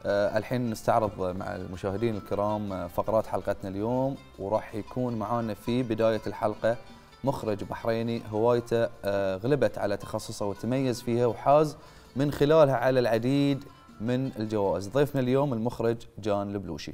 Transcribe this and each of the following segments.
الحين نستعرض مع المشاهدين الكرام فقرات حلقتنا اليوم، وراح يكون معانا في بداية الحلقة مخرج بحريني هوايته غلبت على تخصصه وتميز فيها وحاز من خلالها على العديد من الجوائز. ضيفنا اليوم المخرج جان البلوشي.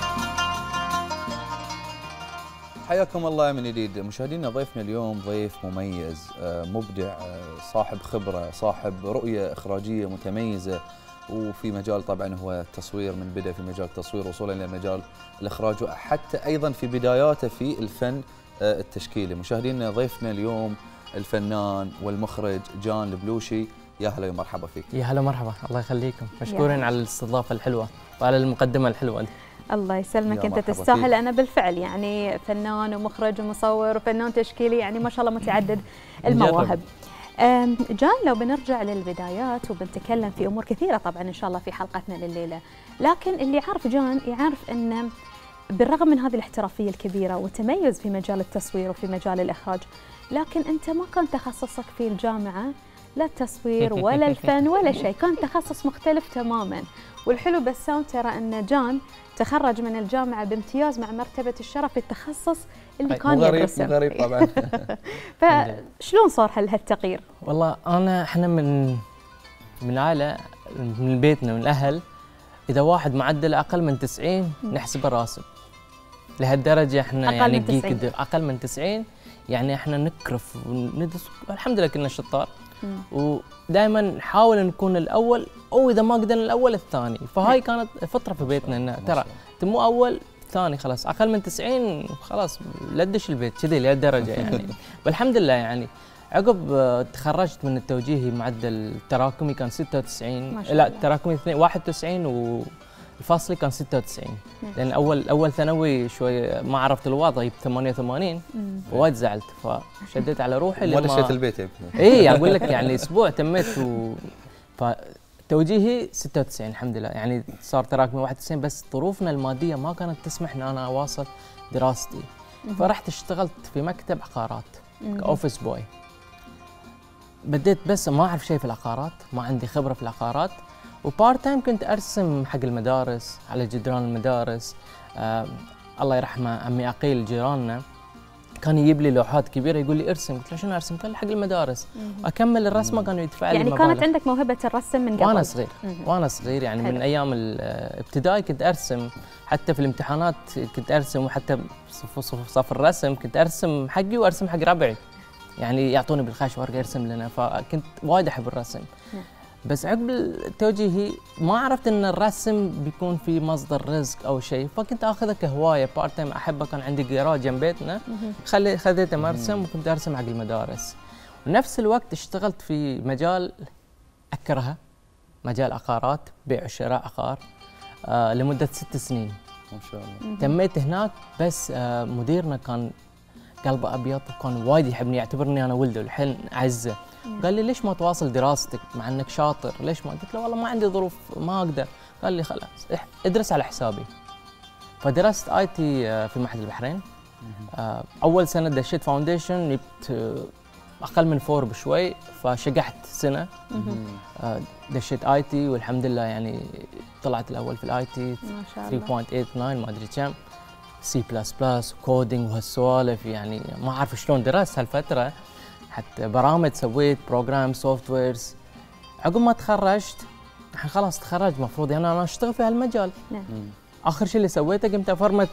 حياكم الله من جديد مشاهدينا. ضيفنا اليوم ضيف مميز، مبدع، صاحب خبرة، صاحب رؤية إخراجية متميزة، وفي مجال طبعا هو التصوير، من بدأ في مجال التصوير وصولا إلى مجال الإخراج، وحتى أيضا في بداياته في الفن التشكيلي. مشاهدينا ضيفنا اليوم الفنان والمخرج جان البلوشي. يا هلا ومرحبا فيك. يا هلا مرحبا، الله يخليكم، مشكورين على الاستضافة الحلوة وعلى المقدمة الحلوة دي. الله يسلمك، انت تستاهل. انا بالفعل يعني فنان ومخرج ومصور وفنان تشكيلي، يعني ما شاء الله متعدد المواهب. جان، لو بنرجع للبدايات وبنتكلم في امور كثيره طبعا ان شاء الله في حلقتنا لليله، لكن اللي يعرف جان يعرف ان بالرغم من هذه الاحترافيه الكبيره وتميز في مجال التصوير وفي مجال الاخراج، لكن انت ما كان تخصصك في الجامعه لا التصوير ولا الفن ولا شيء، كان تخصص مختلف تماما. والحلو بسام ترى ان جان تخرج من الجامعه بامتياز مع مرتبه الشرف في التخصص اللي كان يدرسه. مو غريب طبعا. فشلون صار هالتغيير؟ والله احنا من عائله، من بيتنا، من الاهل، اذا واحد معدل اقل من 90 نحسبه راسب. لهالدرجه احنا يعني جيك اقل من 90 يعني احنا نكرف وندرس. الحمد لله كنا شطار، ودائما نحاول نكون الاول، او اذا ما قدرنا الاول الثاني. فهاي كانت فطره في بيتنا، انه ترى انت مو اول ثاني، خلاص اقل من 90 خلاص لا تدش البيت كذي لهالدرجه يعني. والحمد لله يعني عقب تخرجت من التوجيهي معدل التراكمي كان 96، لا التراكمي 91 والفاصلي كان 96، لان اول ثانوي شوي ما عرفت الوضع، جبت 88 ووايد زعلت، فشديت على روحي ما دشيت البيت يمكن. اي اقول لك يعني اسبوع تميت توجيهي 96 الحمد لله، يعني صار تراكمي 91، بس ظروفنا الماديه ما كانت تسمح ان انا اواصل دراستي. فرحت اشتغلت في مكتب عقارات كاوفيس بوي. بديت بس ما اعرف شيء في العقارات، ما عندي خبره في العقارات، وبارت تايم كنت ارسم حق المدارس، على جدران المدارس. الله يرحمه عمي عقيل جيراننا كان يجيب لي لوحات كبيره يقول لي ارسم، قلت له شنو ارسم؟ قال لي حق المدارس. اكمل الرسمه كانوا يدفع لي يعني مبالغ. كانت عندك موهبه الرسم من قبل؟ وانا صغير يعني حلو. من ايام الابتدائي كنت ارسم، حتى في الامتحانات كنت ارسم، وحتى صف الرسم كنت ارسم حقي وارسم حق ربعي، يعني يعطوني بالخش ورقه يرسم لنا، فكنت وايد احب الرسم. بس عقب التوجيهي ما عرفت ان الرسم بيكون في مصدر رزق او شيء، فكنت اخذها كهوايه بارت تايم احبها. كان عندي جراج جنب بيتنا، خذيته مرسم وكنت ارسم حق المدارس. ونفس الوقت اشتغلت في مجال اكرهه، مجال عقارات، بيع وشراء عقار، لمده 6 سنين ما شاء الله. تميت هناك، بس مديرنا كان قلبه ابيض وكان وايد يحبني، يعتبرني انا ولده الحين اعزه. قال لي ليش ما تواصل دراستك مع انك شاطر؟ ليش ما؟ قلت له والله ما عندي ظروف، ما اقدر. قال لي خلاص ادرس على حسابي. فدرست اي تي في معهد البحرين. اول سنه دشيت فاونديشن، جبت اقل من 4 بشوي، فشقحت سنه. دشيت اي تي والحمد لله يعني طلعت الاول في الاي تي 3.89 ما ادري كم، سي بلس بلس كودينج وهالسوالف، يعني ما اعرف شلون درست هالفتره، حتى برامج سويت، بروجرام سوفت ويرز. عقب ما تخرجت الحين خلاص تخرجت، المفروض يعني انا اشتغل في هالمجال. اخر شيء اللي سويته قمت افرمت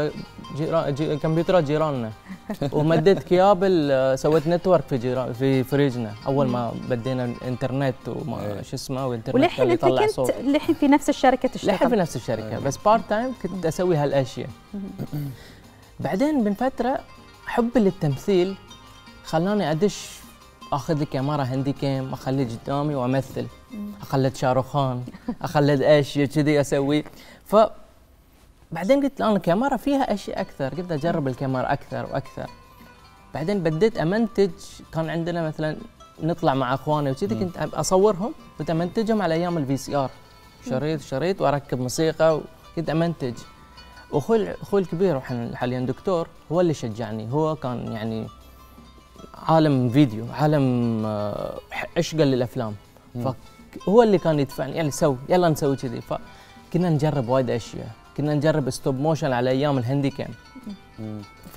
كمبيوترات جيراننا ومديت كيابل، سويت نتورك في فريجنا اول ما بدينا الانترنت وما شو اسمه، والانترنت اللي يطلع صوت. وللحين في نفس الشركه تشتغل؟ للحين في نفس الشركه، بس بارت تايم كنت اسوي هالاشياء. بعدين من فتره حبي للتمثيل خلاني ادش اخذ لي كاميرا هاندي كام، اخلي قدامي وامثل، اخلد شاروخان، اخلد اشياء كذي اسوي. بعدين قلت انا الكاميرا فيها اشياء اكثر، قلت اجرب الكاميرا اكثر واكثر. بعدين بديت امنتج، كان عندنا مثلا نطلع مع اخواني وكذي، كنت اصورهم كنت امنتجهم على ايام الفي سي ار، شريط واركب موسيقى وكنت امنتج. واخوي الكبير حاليا دكتور هو اللي شجعني، هو كان يعني عالم فيديو، عالم عشقا للافلام، فهو اللي كان يدفعني يعني يلا نسوي كذي. كنا نجرب وايد اشياء، كنا نجرب ستوب موشن على ايام الهندي كام. ف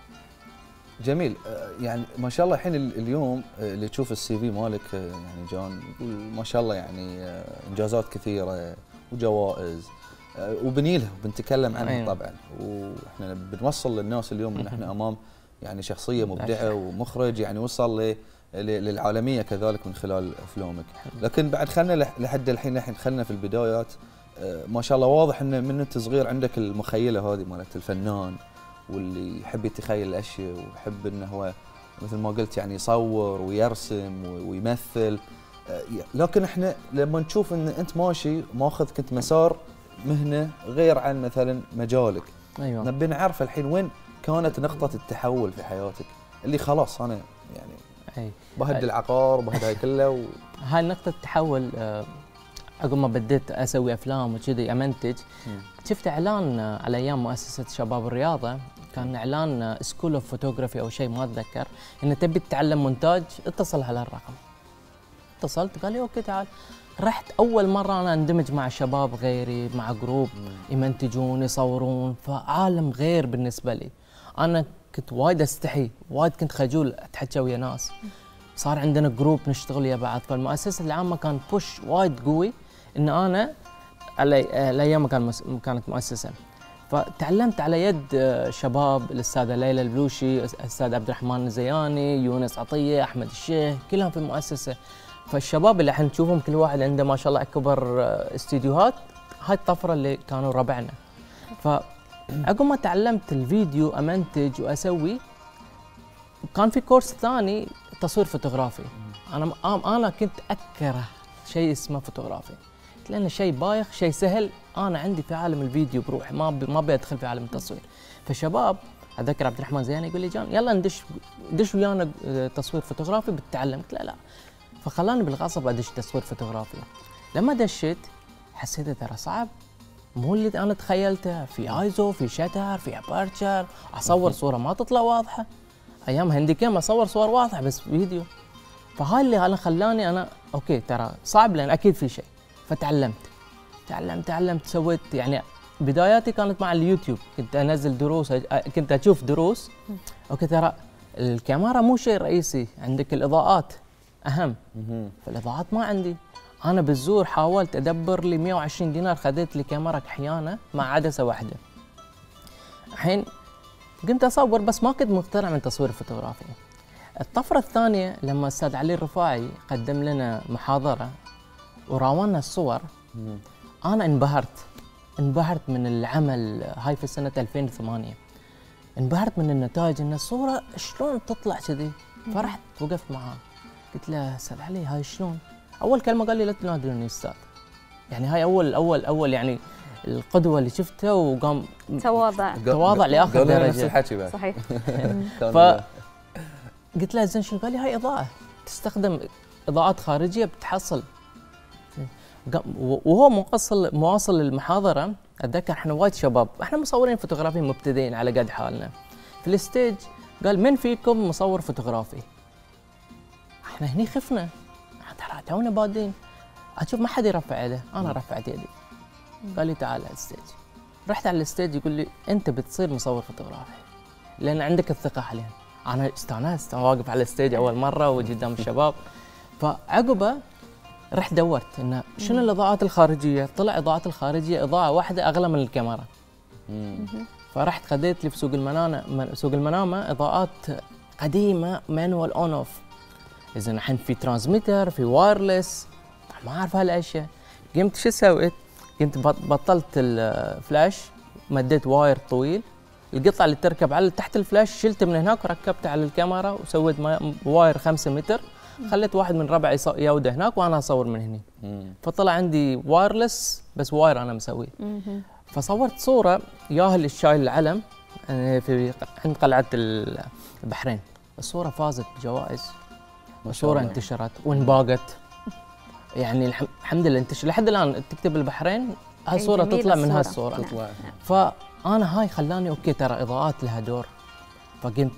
جميل. يعني ما شاء الله الحين اليوم اللي تشوف السي في مالك يعني جان يقول ما شاء الله يعني انجازات كثيره وجوائز وبنيلها وبنتكلم عنها طبعا، واحنا بنوصل للناس اليوم ان احنا امام يعني شخصيه مبدعه ومخرج يعني وصل للعالميه كذلك من خلال افلامك. لكن بعد خلنا لحد الحين خلنا في البدايات. ما شاء الله واضح ان من انت صغير عندك المخيله هذه مالت الفنان واللي يحب يتخيل الاشياء ويحب انه هو مثل ما قلت يعني يصور ويرسم ويمثل. لكن احنا لما نشوف ان انت ماشي ماخذ كنت مسار مهنه غير عن مثلا مجالك. ايوه نبي نعرف الحين وين كانت نقطه التحول في حياتك اللي خلاص انا يعني بهد العقار وبهد هاي كله هاي نقطه التحول. عقب ما بديت اسوي افلام وكذي امنتج، شفت اعلان على ايام مؤسسه شباب الرياضه، كان اعلان سكول اوف فوتوغرافي او شيء ما اتذكر، ان تبي تتعلم مونتاج اتصل على الرقم. اتصلت قال لي اوكي تعال. رحت اول مره انا اندمج مع شباب غيري، مع جروب يمنتجون يصورون، فعالم غير بالنسبه لي. انا كنت وايد استحي، وايد كنت خجول اتحكى ويا ناس. صار عندنا جروب نشتغل ويا بعض، فالمؤسسه العامه كان بوش وايد قوي ان انا الايام كانت مؤسسه. فتعلمت على يد شباب، الاستاذه ليلى البلوشي، الاستاذ عبد الرحمن الزياني، يونس عطيه، احمد الشيخ، كلهم في المؤسسه. فالشباب اللي الحين نشوفهم كل واحد عنده ما شاء الله اكبر استديوهات، هاي الطفره اللي كانوا ربعنا. فعقب ما تعلمت الفيديو امنتج واسوي، كان في كورس ثاني تصوير فوتوغرافي. انا كنت اكره شيء اسمه فوتوغرافي، لأنه شيء بايخ، شيء سهل. أنا عندي في عالم الفيديو بروحي، ما أبي أدخل في عالم التصوير. فالشباب أتذكر عبد الرحمن زياني يقول لي جان يلا ندش ويانا تصوير فوتوغرافي بتتعلم. قلت لا. فخلاني بالغصب أدش تصوير فوتوغرافي. لما دشيت حسيت ترى صعب، مو اللي أنا تخيلته. في ايزو، في شتر، في ابارتشر، أصور صورة ما تطلع واضحة. أيام هندي كام أصور صور واضحة بس فيديو. فهاي اللي أنا خلاني أنا أوكي ترى صعب، لأن أكيد في شيء. فتعلمت سويت يعني بداياتي كانت مع اليوتيوب، كنت انزل دروس، كنت اشوف دروس. اوكي ترى الكاميرا مو شيء رئيسي، عندك الاضاءات اهم. فالاضاءات ما عندي. انا بالزور حاولت ادبر لي 120 دينار، خذيت لي كاميرا كحيانه مع عدسه واحده. الحين كنت اصور بس ما كنت مقتنع من تصوير الفوتوغرافي. الطفره الثانيه لما الاستاذ علي الرفاعي قدم لنا محاضره وراونا الصور، أنا انبهرت من العمل. هاي في سنة 2008 انبهرت من النتائج، إن الصورة شلون تطلع كذي. فرحت وقفت معاه قلت له أستاذ علي هاي شلون؟ أول كلمة قال لي لا تنادوني أستاذ. يعني هاي أول يعني القدوة اللي شفتها، وقام تواضع لآخر درجة. نفس الحكي بعد. صحيح. قلت له زين شنو؟ قال لي هاي إضاءة، تستخدم إضاءات خارجية بتحصل. وهو مواصل المحاضرة. أتذكر احنا وايد شباب، احنا مصورين فوتوغرافي مبتدئين على قد حالنا. في الستيج قال من فيكم مصور فوتوغرافي؟ احنا هني خفنا، ترى تونا بادين. اشوف ما حد يرفع يده، انا رفعت يدي. قال لي تعال على الستيج. رحت على الستيج، يقول لي انت بتصير مصور فوتوغرافي لان عندك الثقة عليهم. انا استانست، انا واقف على الستيج اول مرة وقدام الشباب. فعقبه رحت دورت انه شنو الاضاءات الخارجيه. طلع الاضاءات الخارجيه اضاءه واحده اغلى من الكاميرا. فرحت خذيت لي في سوق المنامه اضاءات قديمه مانوال اون اوف. اذا الحين في ترانسميتر، في وايرلس، ما اعرف هالاشياء. قمت شو سويت؟ قمت بطلت الفلاش، مديت واير طويل، القطعه اللي تركب على تحت الفلاش شلته من هناك وركبته على الكاميرا، وسويت واير 5 متر. خليت واحد من ربعي يوده هناك وانا اصور من هني. فطلع عندي وايرلس بس واير انا مسويه. فصورت صوره ياهل الشايل العلم في عند قلعه البحرين. الصوره فازت بجوائز، الصوره انتشرت وانباقت. يعني الحمد لله انتشر لحد الان. تكتب البحرين هاي صوره تطلع من هالصوره. فانا هاي خلاني اوكي ترى اضاءات لها دور. فقمت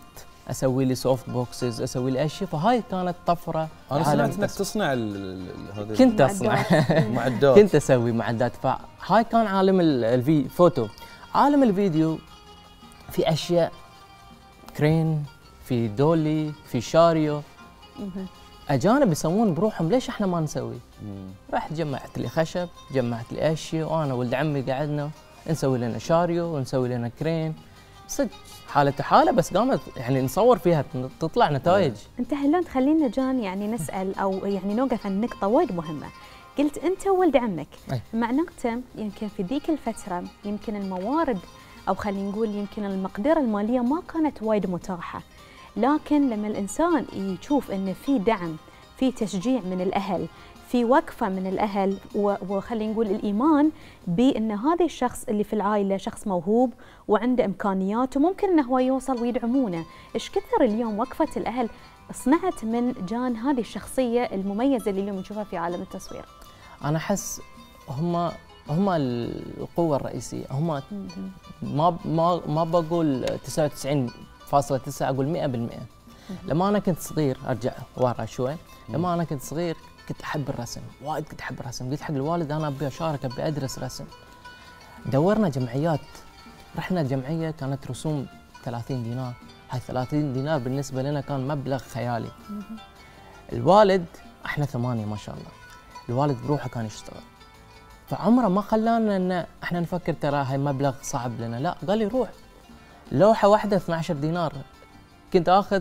اسوي لي سوفت بوكسز، اسوي لي اشياء. فهاي كانت طفره. انا سمعت انك تصنع هذا كنت اصنع معدات. كنت اسوي معدات. فهاي كان عالم الفوتو. عالم الفيديو في اشياء كرين، في دولي، في شاريو، اجانب يسوون بروحهم، ليش احنا ما نسوي؟ رحت جمعت لي خشب، جمعت لي اشياء، وانا ولد عمي قعدنا نسوي لنا شاريو ونسوي لنا كرين. صدق حالة بس قامت يعني نصور فيها تطلع نتائج. انت هلون تخلينا جان يعني نسال او يعني نوقف عند نقطه وايد مهمه. قلت انت وولد عمك، معناته يمكن في ذيك الفتره يمكن الموارد او خلينا نقول يمكن المقدره الماليه ما كانت وايد متاحه، لكن لما الانسان يشوف ان في دعم، في تشجيع من الاهل، في وقفه من الاهل، وخلينا نقول الايمان بان هذا الشخص اللي في العائله شخص موهوب وعنده امكانيات وممكن انه هو يوصل ويدعمونه، ايش كثر اليوم وقفه الاهل صنعت من جان هذه الشخصيه المميزه اللي اليوم نشوفها في عالم التصوير. انا احس هم القوه الرئيسيه. هم ما بقول 99.9، اقول 100%. لما انا كنت صغير، ارجع ورا شوي، لما انا كنت صغير كنت احب الرسم، وايد كنت احب الرسم. قلت حق الوالد انا ابي اشارك، ابي ادرس رسم. دورنا جمعيات، رحنا جمعيه كانت رسوم 30 دينار. هاي 30 دينار بالنسبه لنا كان مبلغ خيالي. الوالد، احنا 8 ما شاء الله، الوالد بروحه كان يشتغل، فعمره ما خلانا ان احنا نفكر ترى هاي مبلغ صعب لنا، لا، قال لي روح. لوحه واحده 12 دينار. كنت اخذ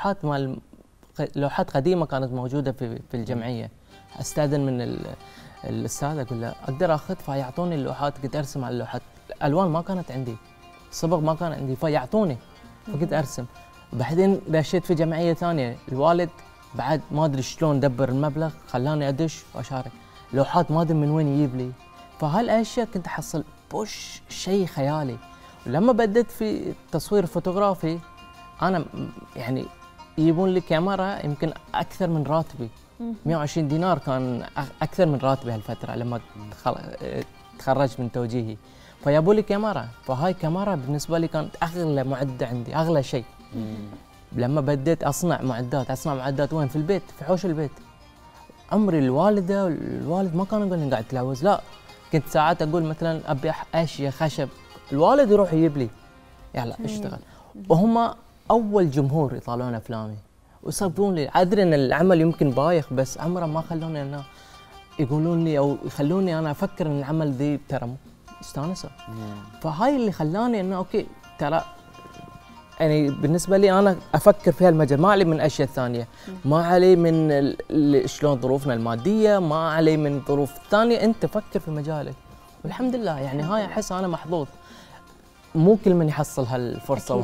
لوحات قديمه كانت موجوده في الجمعيه، استاذن من الاستاذ، اقول له اقدر اخذ، فيعطوني اللوحات. كنت ارسم على اللوحات، الالوان ما كانت عندي، الصبغ ما كان عندي، فيعطوني، فكنت ارسم. بعدين دشيت في جمعيه ثانيه، الوالد بعد ما ادري شلون دبر المبلغ، خلاني ادش واشارك. لوحات ما ادري من وين يجيب لي، فهالاشياء كنت احصل بوش شيء خيالي. ولما بديت في التصوير الفوتوغرافي، انا يعني يجيبون لي كاميرا يمكن اكثر من راتبي، 120 دينار كان اكثر من راتبي هالفتره لما تخرجت من توجيهي. فجابوا لي كاميرا، فهاي كاميرا بالنسبه لي كانت اغلى معده عندي، اغلى شيء. لما بديت اصنع معدات وين؟ في البيت، في حوش البيت. عمري الوالد ما كان يقول لي قاعد تلوز، لا، كنت ساعات اقول مثلا ابي اشياء خشب، الوالد يروح يجيب لي، يلا اشتغل. وهم اول جمهور يطالعون افلامي ويصبرون لي. ادري ان العمل يمكن بايخ، بس عمره ما خلوني انا يقولون لي او يخلوني انا افكر ان العمل ذي ترى استانسه. فهاي اللي خلاني انه اوكي، ترى يعني بالنسبه لي انا افكر في هالمجال، ما علي من اشياء ثانيه، ما علي من شلون ظروفنا الماديه، ما علي من ظروف ثانيه، انت فكر في مجالك. والحمد لله يعني هاي احس انا محظوظ، مو كل من يحصل هالفرصه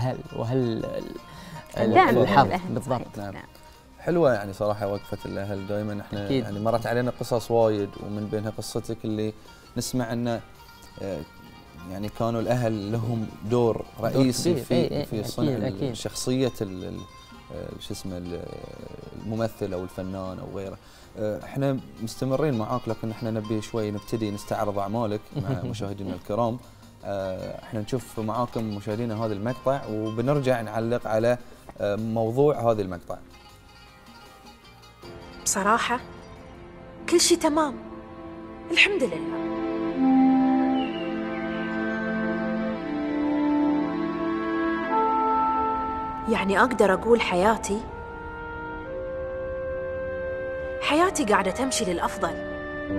الحظ بالضبط. نعم. حلوه يعني صراحه وقفه الاهل، دائما احنا أكيد. يعني مرت علينا قصص وايد، ومن بينها قصتك اللي نسمع انه يعني كانوا الاهل لهم دور رئيسي في صنع شخصيه شو اسمه الممثل او الفنان او غيره. احنا مستمرين معاك، لكن احنا نبي شوي نبتدي نستعرض اعمالك مع مشاهدينا الكرام. احنا نشوف معاكم مشاهدينا هذا المقطع، وبنرجع نعلق على موضوع هذا المقطع. بصراحة كل شيء تمام، الحمد لله. يعني أقدر أقول حياتي قاعدة تمشي للأفضل.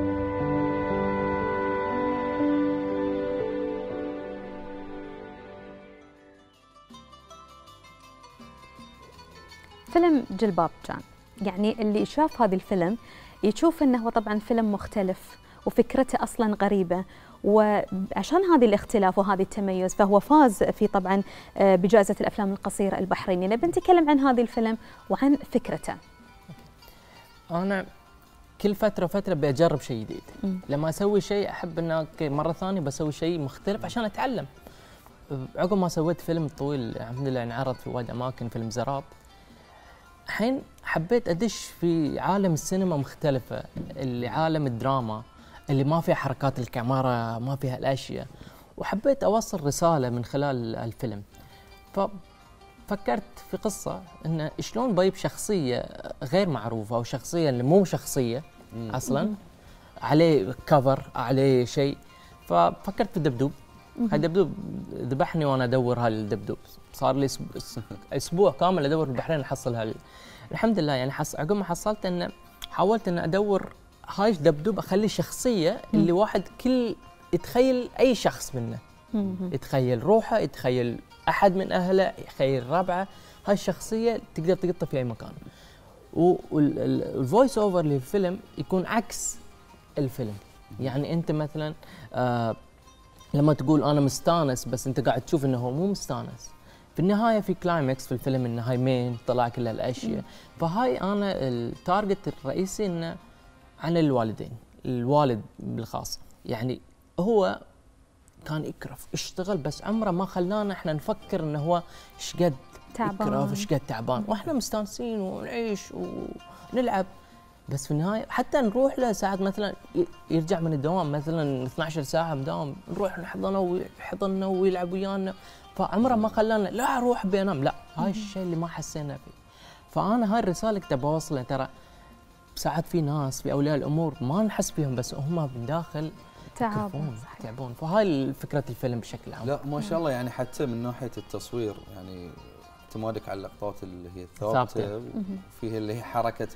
فيلم جلباب جان، يعني اللي شاف هذا الفيلم يشوف انه هو طبعا فيلم مختلف وفكرته اصلا غريبه، وعشان هذه الاختلاف وهذه التميز فهو فاز في طبعا بجائزه الافلام القصيره البحرينيه. نبي نتكلم عن هذا الفيلم وعن فكرته. انا كل فتره وفتره بجرب شيء جديد. لما اسوي شيء احب انه مره ثانيه بسوي شيء مختلف عشان اتعلم. عقب ما سويت فيلم طويل الحمد لله انعرض في وايد اماكن، فيلم زراب، الحين حبيت ادش في عالم السينما مختلفه، اللي عالم الدراما اللي ما فيها حركات الكاميرا، ما فيها الاشياء، وحبيت اوصل رساله من خلال الفيلم. فكرت في قصه انه شلون بجيب شخصيه غير معروفه او شخصيه اللي مو شخصيه اصلا عليه كفر عليه شيء. ففكرت في الدبدوب. الدبدوب ذبحني وانا ادور هالدبدوب، صار لي اسبوع كامل ادور في البحرين احصل الحمد لله يعني عقب ما حصلت انه حاولت ان ادور هاي الدبدوب اخليه شخصيه اللي واحد كل يتخيل اي شخص منه، يتخيل روحه، يتخيل احد من اهله، يتخيل ربعه، هاي الشخصيه تقدر تقطها في اي مكان. والفويس اوفر للفيلم يكون عكس الفيلم. يعني انت مثلا لما تقول انا مستانس بس انت قاعد تشوف انه هو مو مستانس، في النهايه في كلايمكس في الفيلم انه هاي مين طلع كل هالاشياء. فهاي انا التارجت الرئيسي انه عن الوالدين، الوالد بالخاص. يعني هو كان يكرف اشتغل بس عمره ما خلانا احنا نفكر انه هو ايش قد يكرف ايش قد تعبان، واحنا مستانسين ونعيش ونلعب. بس في النهايه حتى نروح له ساعات مثلا يرجع من الدوام مثلا 12 ساعه مداوم، نروح نحضنه ويحضننا ويلعب ويانا، فعمره ما خلانا لا اروح بينام، لا هاي الشيء اللي ما حسينا فيه. فانا هاي الرساله كنت بوصلها. ترى ساعات في ناس في اولياء الامور ما نحس فيهم بس هم من داخل تعبون. فهاي فكره الفيلم بشكل عام. لا ما شاء الله، يعني حتى من ناحيه التصوير يعني اعتمادك على اللقطات اللي هي الثابته وفيها اللي هي حركه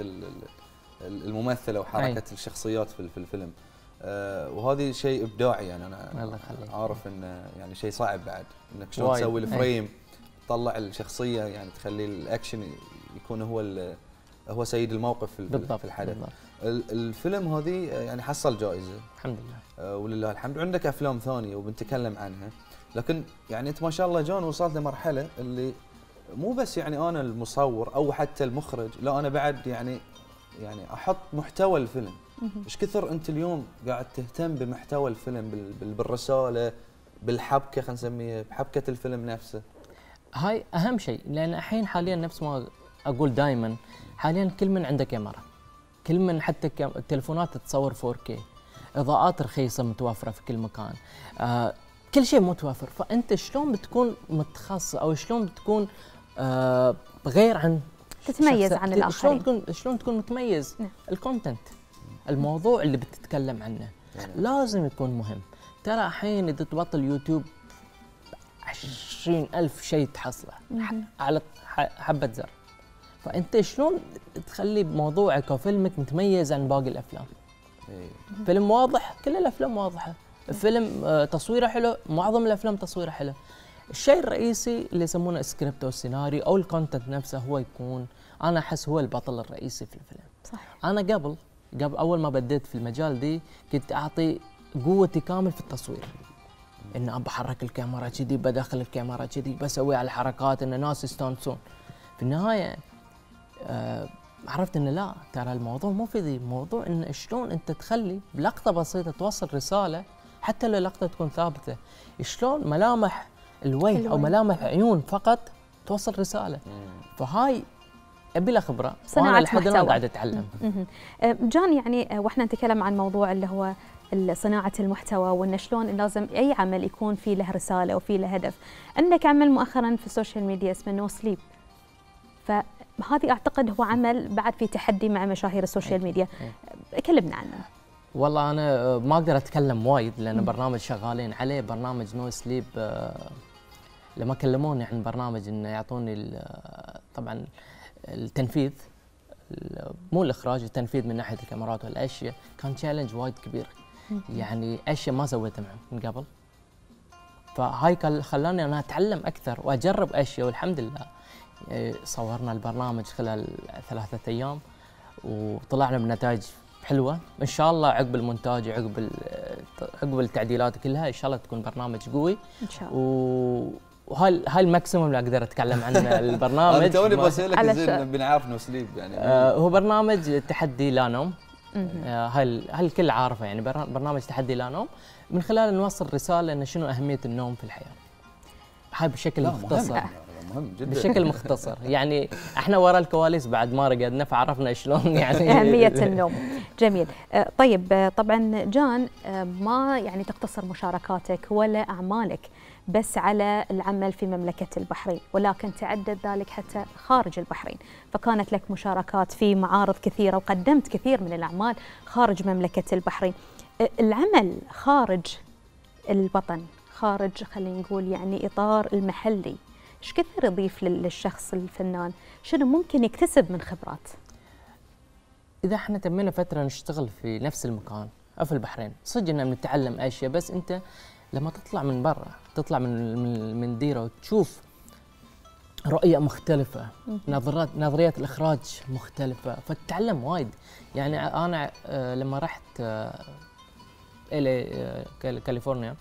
الممثله وحركه الشخصيات في الفيلم. وهذه شيء ابداعي، يعني انا عارف انه يعني شيء صعب بعد انك شلون تسوي الفريم، تطلع الشخصيه يعني تخلي الاكشن يكون هو سيد الموقف في الحدث. الفيلم هذه يعني حصل جائزه الحمد لله ولله الحمد. عندك افلام ثانيه وبنتكلم عنها، لكن يعني انت ما شاء الله جان وصلت لمرحله اللي مو بس يعني انا المصور او حتى المخرج، لا انا بعد يعني احط محتوى الفيلم. ايش كثر انت اليوم قاعد تهتم بمحتوى الفيلم، بالرساله، بالحبكه، خلينا نسميها بحبكه الفيلم نفسه. هاي اهم شيء، لان الحين حاليا نفس ما اقول دائما، حاليا كل من عنده كاميرا، كل من حتى التليفونات تصور 4K، اضاءات رخيصه متوفره في كل مكان، كل شيء متوفر. فانت شلون بتكون متخصص او شلون بتكون غير عن تتميز عن الاخرين؟ شلون تكون متميز؟ الكونتنت، الموضوع اللي بتتكلم عنه لازم يكون مهم. ترى الحين اذا تبطل يوتيوب 20,000 شيء تحصله على حبه زر. فانت شلون تخلي موضوعك وفيلمك متميز عن باقي الافلام؟ فيلم واضح، كل الافلام واضحه. الفيلم تصويره حلو، معظم الافلام تصويره حلو. الشيء الرئيسي اللي يسمونه سكريبت او السيناريو او الكونتنت نفسه هو يكون، انا احس هو البطل الرئيسي في الفيلم. صح. انا قبل اول ما بديت في المجال دي كنت اعطي قوتي كامل في التصوير، ان ابى احرك الكاميرا كذي، بدخل الكاميرا كذي، بسوي على الحركات ان الناس يستانسون. في النهايه عرفت ان لا، ترى الموضوع مو في ذي، الموضوع ان شلون انت تخلي بلقطه بسيطه توصل رساله، حتى لو لقطه تكون ثابته، شلون ملامح الوجه او ملامح عيون فقط توصل رساله. فهاي ابي لها خبره، وانا لحد الان قاعد اتعلم. جان، يعني واحنا نتكلم عن موضوع اللي هو صناعه المحتوى، وان شلون لازم اي عمل يكون فيه له رساله وفيه له هدف. عندك عمل مؤخرا في السوشيال ميديا اسمه نو سليب، فهذه اعتقد هو عمل بعد في تحدي مع مشاهير السوشيال ميديا، كلمنا عنه. والله انا ما اقدر اتكلم وايد لان برنامج شغالين عليه، برنامج نو سليب. لما كلموني عن برنامج انه يعطوني طبعا التنفيذ، مو الاخراج، التنفيذ من ناحيه الكاميرات والاشياء، كان تشالنج وايد كبير. يعني اشياء ما سويتها معهم من قبل، فهاي خلاني انا اتعلم اكثر واجرب اشياء. والحمد لله صورنا البرنامج خلال 3 أيام وطلعنا بنتائج حلوه. ان شاء الله عقب المونتاج، عقب التعديلات كلها، ان شاء الله تكون برنامج قوي ان شاء الله. وهاي الماكسيموم اللي اقدر اتكلم عنه. البرنامج انا توني بسالك زين بنعرف نو سليب يعني. هو برنامج تحدي لا نوم، هاي الكل عارفه، يعني برنامج تحدي لا نوم، من خلاله نوصل رساله ان شنو اهميه النوم في الحياه. هاي بشكل مختصر. مهم جدا بشكل مختصر. يعني احنا ورا الكواليس بعد ما رقدنا فعرفنا شلون يعني أهمية النوم. جميل. طيب طبعا جان، ما يعني تقتصر مشاركاتك ولا أعمالك بس على العمل في مملكة البحرين، ولكن تعدد ذلك حتى خارج البحرين، فكانت لك مشاركات في معارض كثيرة وقدمت كثير من الأعمال خارج مملكة البحرين. العمل خارج الوطن، خارج خلينا نقول يعني إطار المحلي، ايش كثر يضيف للشخص الفنان؟ شنو ممكن يكتسب من خبرات؟ إذا احنا تمينا فترة نشتغل في نفس المكان أو في البحرين، صدق إننا بنتعلم أشياء، بس أنت لما تطلع من برا، تطلع من ديرة وتشوف رؤية مختلفة، نظريات الإخراج مختلفة، فتتعلم وايد. يعني أنا لما رحت إلى كاليفورنيا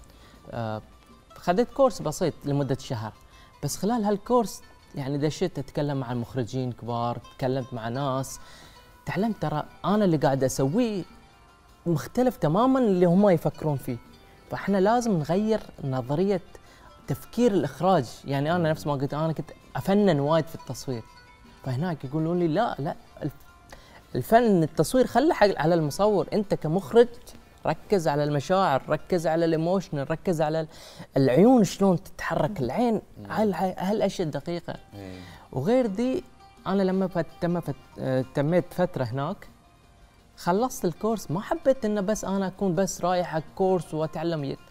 خذيت كورس بسيط لمدة شهر، بس خلال هالكورس يعني دشيت أتكلم مع المخرجين كبار، تكلمت مع ناس، تعلمت ترى أنا اللي قاعد أسويه مختلف تماماً اللي هم يفكرون فيه. فإحنا لازم نغير نظرية تفكير الإخراج. يعني أنا نفس ما قلت، أنا كنت أفنن وايد في التصوير، فهناك يقولون لي لا الفن التصوير خلي حق على المصور، أنت كمخرج ركز على المشاعر، ركز على الإيموشن، ركز على العيون شلون تتحرك العين، هالأشياء الدقيقة. وغير دي أنا لما تميت فترة هناك خلصت الكورس، ما حبيت إنه بس أنا أكون بس رايح على الكورس وأتعلم يد،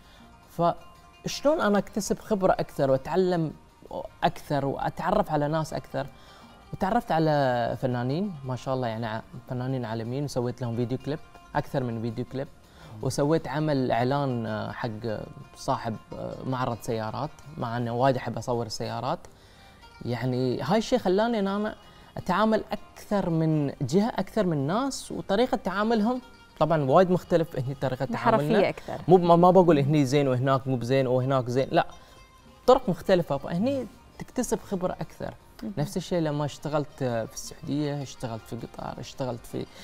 فشلون أنا أكتسب خبرة أكثر وأتعلم أكثر وأتعرف على ناس أكثر. وتعرفت على فنانين ما شاء الله، يعني فنانين عالميين، وسويت لهم فيديو كليب، أكثر من فيديو كليب، وسويت عمل إعلان حق صاحب معرض سيارات، مع أنه وايد أحب أصور السيارات. يعني هاي الشيء خلاني إن أنا أتعامل أكثر من جهة، أكثر من ناس، وطريقة تعاملهم طبعا وايد مختلف. هني طريقة تعاملنا أكثر، ما بقول هني زين وهناك مو بزين وهناك زين، لا، طرق مختلفة، فهني تكتسب خبرة أكثر. نفس الشيء لما اشتغلت في السعودية، اشتغلت في قطر، اشتغلت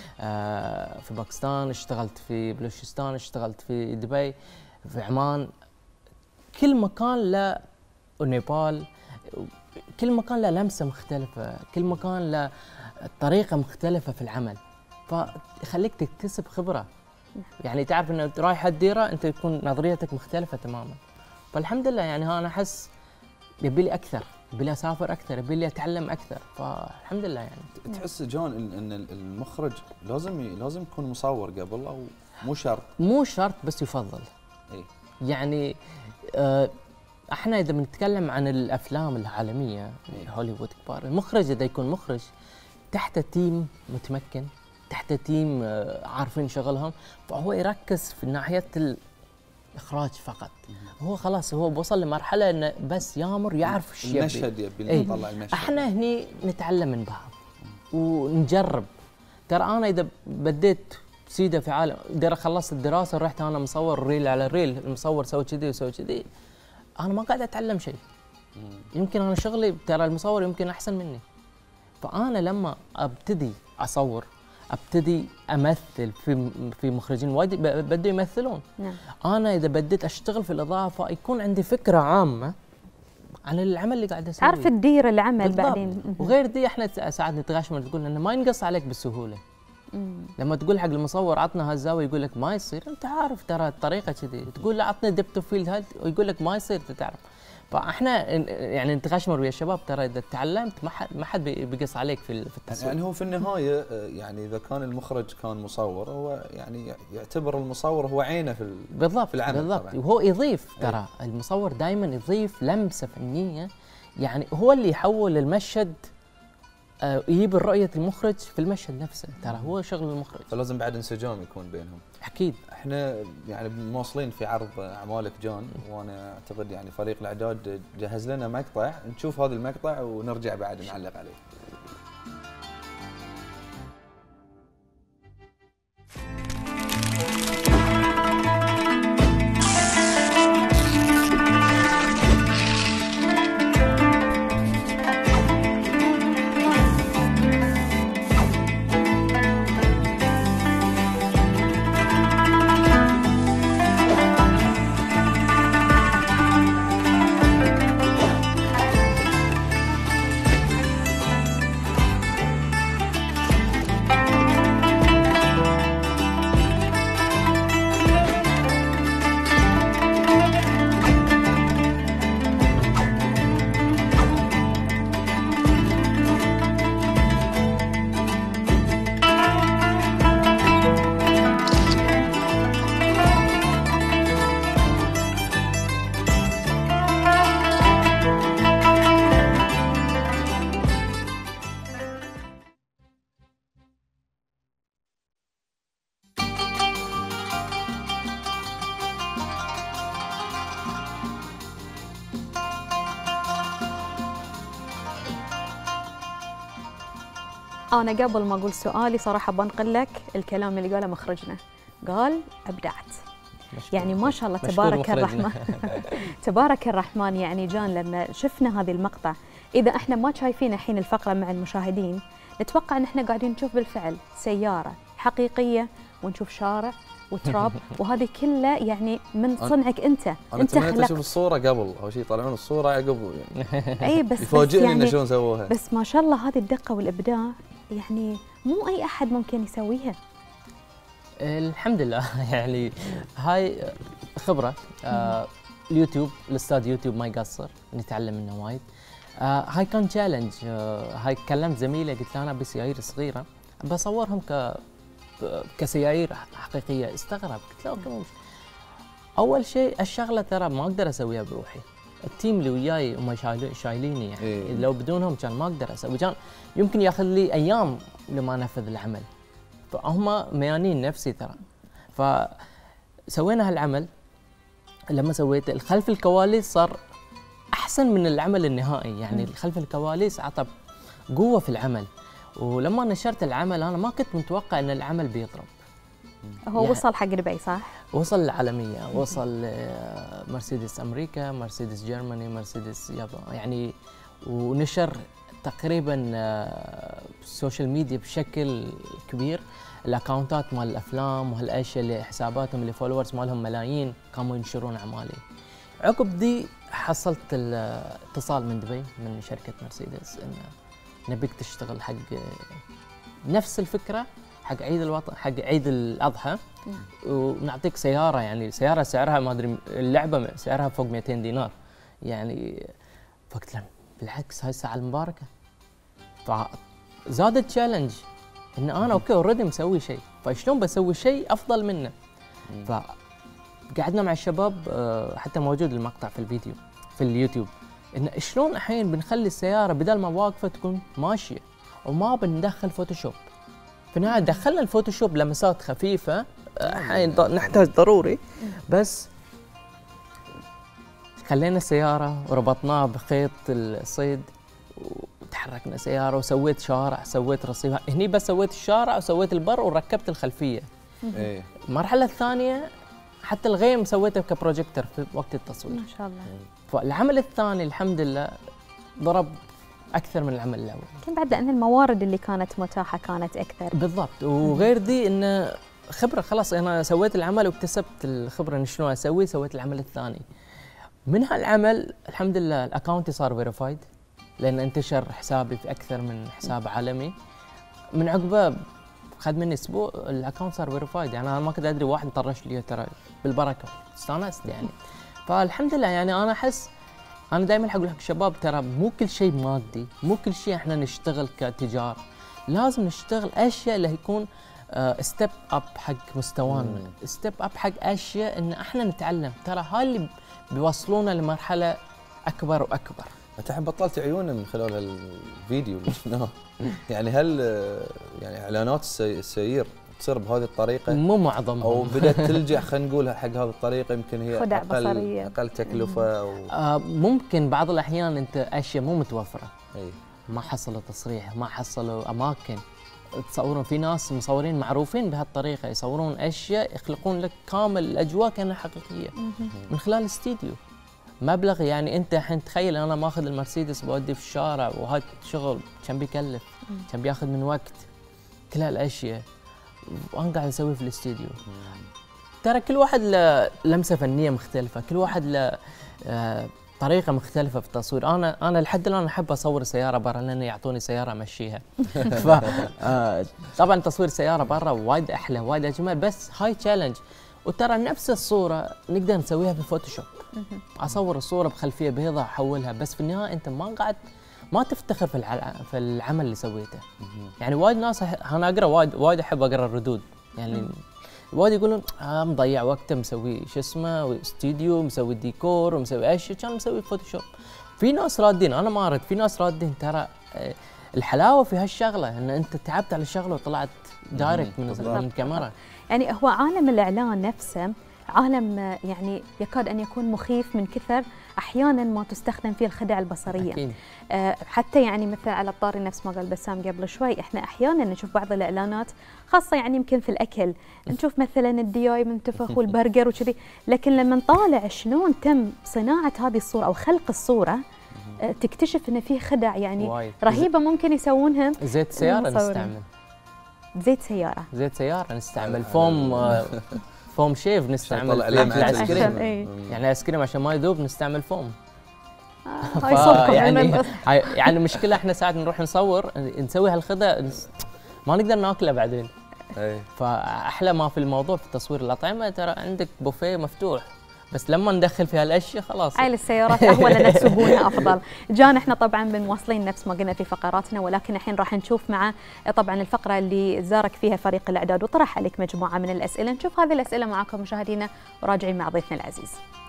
في باكستان، اشتغلت في بلوشستان، اشتغلت في دبي، في عمان، كل مكان له، ونيبال، كل مكان له لمسة مختلفة، كل مكان له طريقة مختلفة في العمل، فيخليك تكتسب خبرة. يعني تعرف انه رايح الديرة انت تكون نظريتك مختلفة تماما. فالحمد لله يعني انا احس يبي لي اكثر، يبي لي اسافر اكثر، يبي لي اتعلم اكثر، فالحمد لله. يعني تحس جون ان المخرج لازم يكون مصور قبل، او مو شرط؟ مو شرط، بس يفضل. يعني احنا اذا بنتكلم عن الافلام العالميه هوليوود كبار، المخرج اذا يكون مخرج تحت تيم متمكن، تحت تيم عارفين شغلهم، فهو يركز في ناحيه الاخراج فقط. هو خلاص هو وصل لمرحله انه بس يامر يعرف ايش يبي، المشهد يبي يطلع المشهد. احنا هني نتعلم من بعض ونجرب. ترى انا اذا بديت سيده في عالم، خلصت الدراسه ورحت انا مصور ريل على ريل، المصور سوي كذي وسوي كذي، انا ما قاعد اتعلم شيء. يمكن انا شغلي، ترى المصور يمكن احسن مني. فانا لما ابتدي اصور، ابتدي امثل في مخرجين وايد بدوا يمثلون. نعم. انا اذا بديت اشتغل في الاضاءه فيكون عندي فكره عامه عن العمل اللي قاعد اسويه، عارف تدير العمل بالضبط. بعدين. وغير دي احنا ساعات نتغاشم تقول انه ما ينقص عليك بالسهوله. لما تقول حق المصور عطنا هالزاويه يقول لك ما يصير، انت عارف ترى الطريقه كذي، تقول له عطنا ديبت اوف فيلد هذا ويقول لك ما يصير، تعرف. فاحنا يعني نتغاشمر ويا الشباب، ترى اذا تعلمت ما حد بيقص عليك في التصوير. يعني هو في النهايه يعني اذا كان المخرج كان مصور، هو يعني يعتبر المصور هو عينه في العمل. بالضبط. وهو يضيف، ترى المصور دائما يضيف لمسه فنيه، يعني هو اللي يحول المشهد، يجيب رؤية المخرج في المشهد نفسه، ترى هو شغل المخرج. فلازم بعد انسجام يكون بينهم. أكيد. احنا يعني مواصلين في عرض أعمالك جون، وأنا أعتقد يعني فريق الإعداد جهز لنا مقطع، نشوف هذا المقطع ونرجع بعد نعلق عليه. انا قبل ما اقول سؤالي صراحه بنقل لك الكلام اللي قاله مخرجنا، قال ابدعت. يعني ما شاء الله تبارك الرحمن. تبارك الرحمن. يعني جان لما شفنا هذه المقطع، اذا احنا ما شايفين الحين الفقره مع المشاهدين نتوقع ان احنا قاعدين نشوف بالفعل سياره حقيقيه ونشوف شارع وتراب وهذه كلها يعني من صنعك انت. انت خلقت. اشوف الصوره قبل اول شيء يطلعون الصوره عقب يعني اي بس يفاجئني يعني انه شلون سووها. بس ما شاء الله هذه الدقه والابداع يعني مو اي احد ممكن يسويها. الحمد لله. يعني هاي خبره. اليوتيوب، الاستاذ يوتيوب ما يقصر، نتعلم منه وايد. هاي كان تشالنج. هاي كلمت زميله قلت له انا بسيايير صغيره بصورهم كسيايير حقيقيه. استغرب، قلت له اوكي. اول شيء الشغله ترى ما اقدر اسويها بروحي، التيم اللي وياي هم شايليني يعني. إيه. لو بدونهم كان ما اقدر اسوي، كان يمكن ياخذ لي ايام لما انفذ العمل، فهم ميانين نفسي ترى. فسوينا هالعمل. لما سويته الخلف الكواليس صار احسن من العمل النهائي، يعني خلف الكواليس عطى قوه في العمل. ولما نشرت العمل انا ما كنت متوقع ان العمل بيضرب. هو يعني وصل حق دبي صح؟ وصل العالميه، وصل مرسيدس امريكا، مرسيدس جرماني، مرسيدس يابان يعني. ونشر تقريبا السوشيال ميديا بشكل كبير. الاكونتات مال الافلام وهالاشياء اللي حساباتهم اللي فولورز مالهم ملايين كانوا ينشرون اعمالي. عقب دي حصلت الاتصال من دبي من شركه مرسيدس انه نبيك تشتغل حق نفس الفكره حق عيد الوطن، حق عيد الاضحى، ونعطيك سياره. يعني سياره سعرها ما ادري، اللعبه سعرها فوق 200 دينار يعني. فقلت لهم بالعكس هاي الساعه المباركه. فزاد التشالنج ان انا اوكي اوريدي مسوي شيء، فشلون بسوي شيء افضل منه. فقعدنا مع الشباب، حتى موجود المقطع في الفيديو في اليوتيوب، ان شلون الحين بنخلي السياره بدل ما واقفه تكون ماشيه وما بندخل فوتوشوب. في النهايه دخلنا الفوتوشوب لمسات خفيفه الحين نحتاج ضروري، بس خلينا السياره وربطناها بخيط الصيد وتحركنا سياره وسويت شارع، سويت رصيف. هني بس سويت الشارع وسويت البر وركبت الخلفيه. المرحله الثانيه حتى الغيم سويته كبروجيكتور في وقت التصوير. ما شاء الله. فالعمل الثاني الحمد لله ضرب اكثر من العمل الاول. يمكن بعد لان الموارد اللي كانت متاحه كانت اكثر. بالضبط. وغير دي انه خبره، خلاص انا سويت العمل واكتسبت الخبره ان شلون اسوي. سويت العمل الثاني من هالعمل الحمد لله الاكونتي صار فيريفايد، لان انتشر حسابي في اكثر من حساب عالمي. من عقبه خد مني اسبوع الاكونت صار فيريفايد. يعني انا ما كنت ادري، واحد طرش لي ترى بالبركه، استانست يعني. فالحمد لله يعني انا احس، انا دائما اقول حق الشباب ترى مو كل شيء مادي، مو كل شيء احنا نشتغل كتجار، لازم نشتغل اشياء اللي يكون ستيب اب حق مستوانا، ستيب اب حق اشياء ان احنا نتعلم. ترى هاي اللي بيوصلونا لمرحله اكبر واكبر. انت الحين بطلت عيوننا من خلال الفيديو اللي شفناه. يعني هل يعني اعلانات السير تصير بهذه الطريقه؟ مو معظمها، او بدات تلجأ خلينا نقول حق هذه الطريقه، يمكن هي خدع بصرية، اقل تكلفه او ممكن بعض الاحيان انت اشياء مو متوفره. اي ما حصلوا تصريح، ما حصلوا اماكن تصورون. في ناس مصورين معروفين بهالطريقه، يصورون اشياء يخلقون لك كامل الاجواء كانها حقيقيه من خلال الاستديو. مبلغ يعني انت الحين تخيل انا ماخذ المرسيدس بودي في الشارع، وهذا شغل كان بيكلف، كان بياخذ من وقت، كل هالاشياء وانا قاعد اسوي في الاستديو. ترى كل واحد له لمسه فنيه مختلفه، كل واحد له طريقه مختلفه في التصوير. انا لحد الان احب اصور سياره برا لان يعطوني سياره امشيها. طبعا تصوير سياره برا وايد احلى وايد اجمل، بس هاي تشالنج. وترى نفس الصوره نقدر نسويها بالفوتوشوب. اصور الصوره بخلفيه بيضاء احولها، بس في النهايه انت ما تفتخر في العمل اللي سويته. يعني وايد ناس، انا اقرا وايد احب اقرا الردود، يعني وايد يقولون مضيع وقته مسوي شو اسمه استوديو، مسوي ديكور ومسوي اشياء كان مسوي فوتوشوب. في ناس رادين، انا ما ارد، في ناس رادين. ترى الحلاوه في هالشغله ان انت تعبت على الشغله وطلعت دايركت من الكاميرا. يعني هو عالم الاعلان نفسه عالم يعني يكاد أن يكون مخيف من كثر أحيانا ما تستخدم فيه الخدع البصرية. أكيد. حتى يعني مثل على الطاري نفس ما قال بسام قبل شوي، احنا أحيانا نشوف بعض الإعلانات خاصة يعني يمكن في الأكل، نشوف مثلا الدياي منتفخ والبرجر وكذي، لكن لما نطالع شلون تم صناعة هذه الصورة أو خلق الصورة تكتشف أن فيه خدع يعني وايد. رهيبة ممكن يسوونها. زيت سيارة نستعمل، زيت سيارة نستعمل، فوم شيف نستعمل طلع عليه في الايس كريم. يعني الايس كريم عشان ما يذوب نستعمل فوم. هاي صدقكم يعني المشكله احنا ساعات نروح نصور نسوي هالخدع ما نقدر ناكله بعدين. فاحلى ما في الموضوع في تصوير الاطعمه ترى عندك بوفيه مفتوح، بس لما ندخل فيها الاشياء خلاص. هاي السيارات اهون لنا تسوقونها افضل. جان احنا طبعا بنواصلين نفس ما قلنا في فقراتنا، ولكن الحين راح نشوف مع طبعا الفقره اللي زارك فيها فريق الاعداد وطرح عليك مجموعه من الاسئله، نشوف هذه الاسئله معاكم مشاهدينا وراجعين مع ضيفنا العزيز.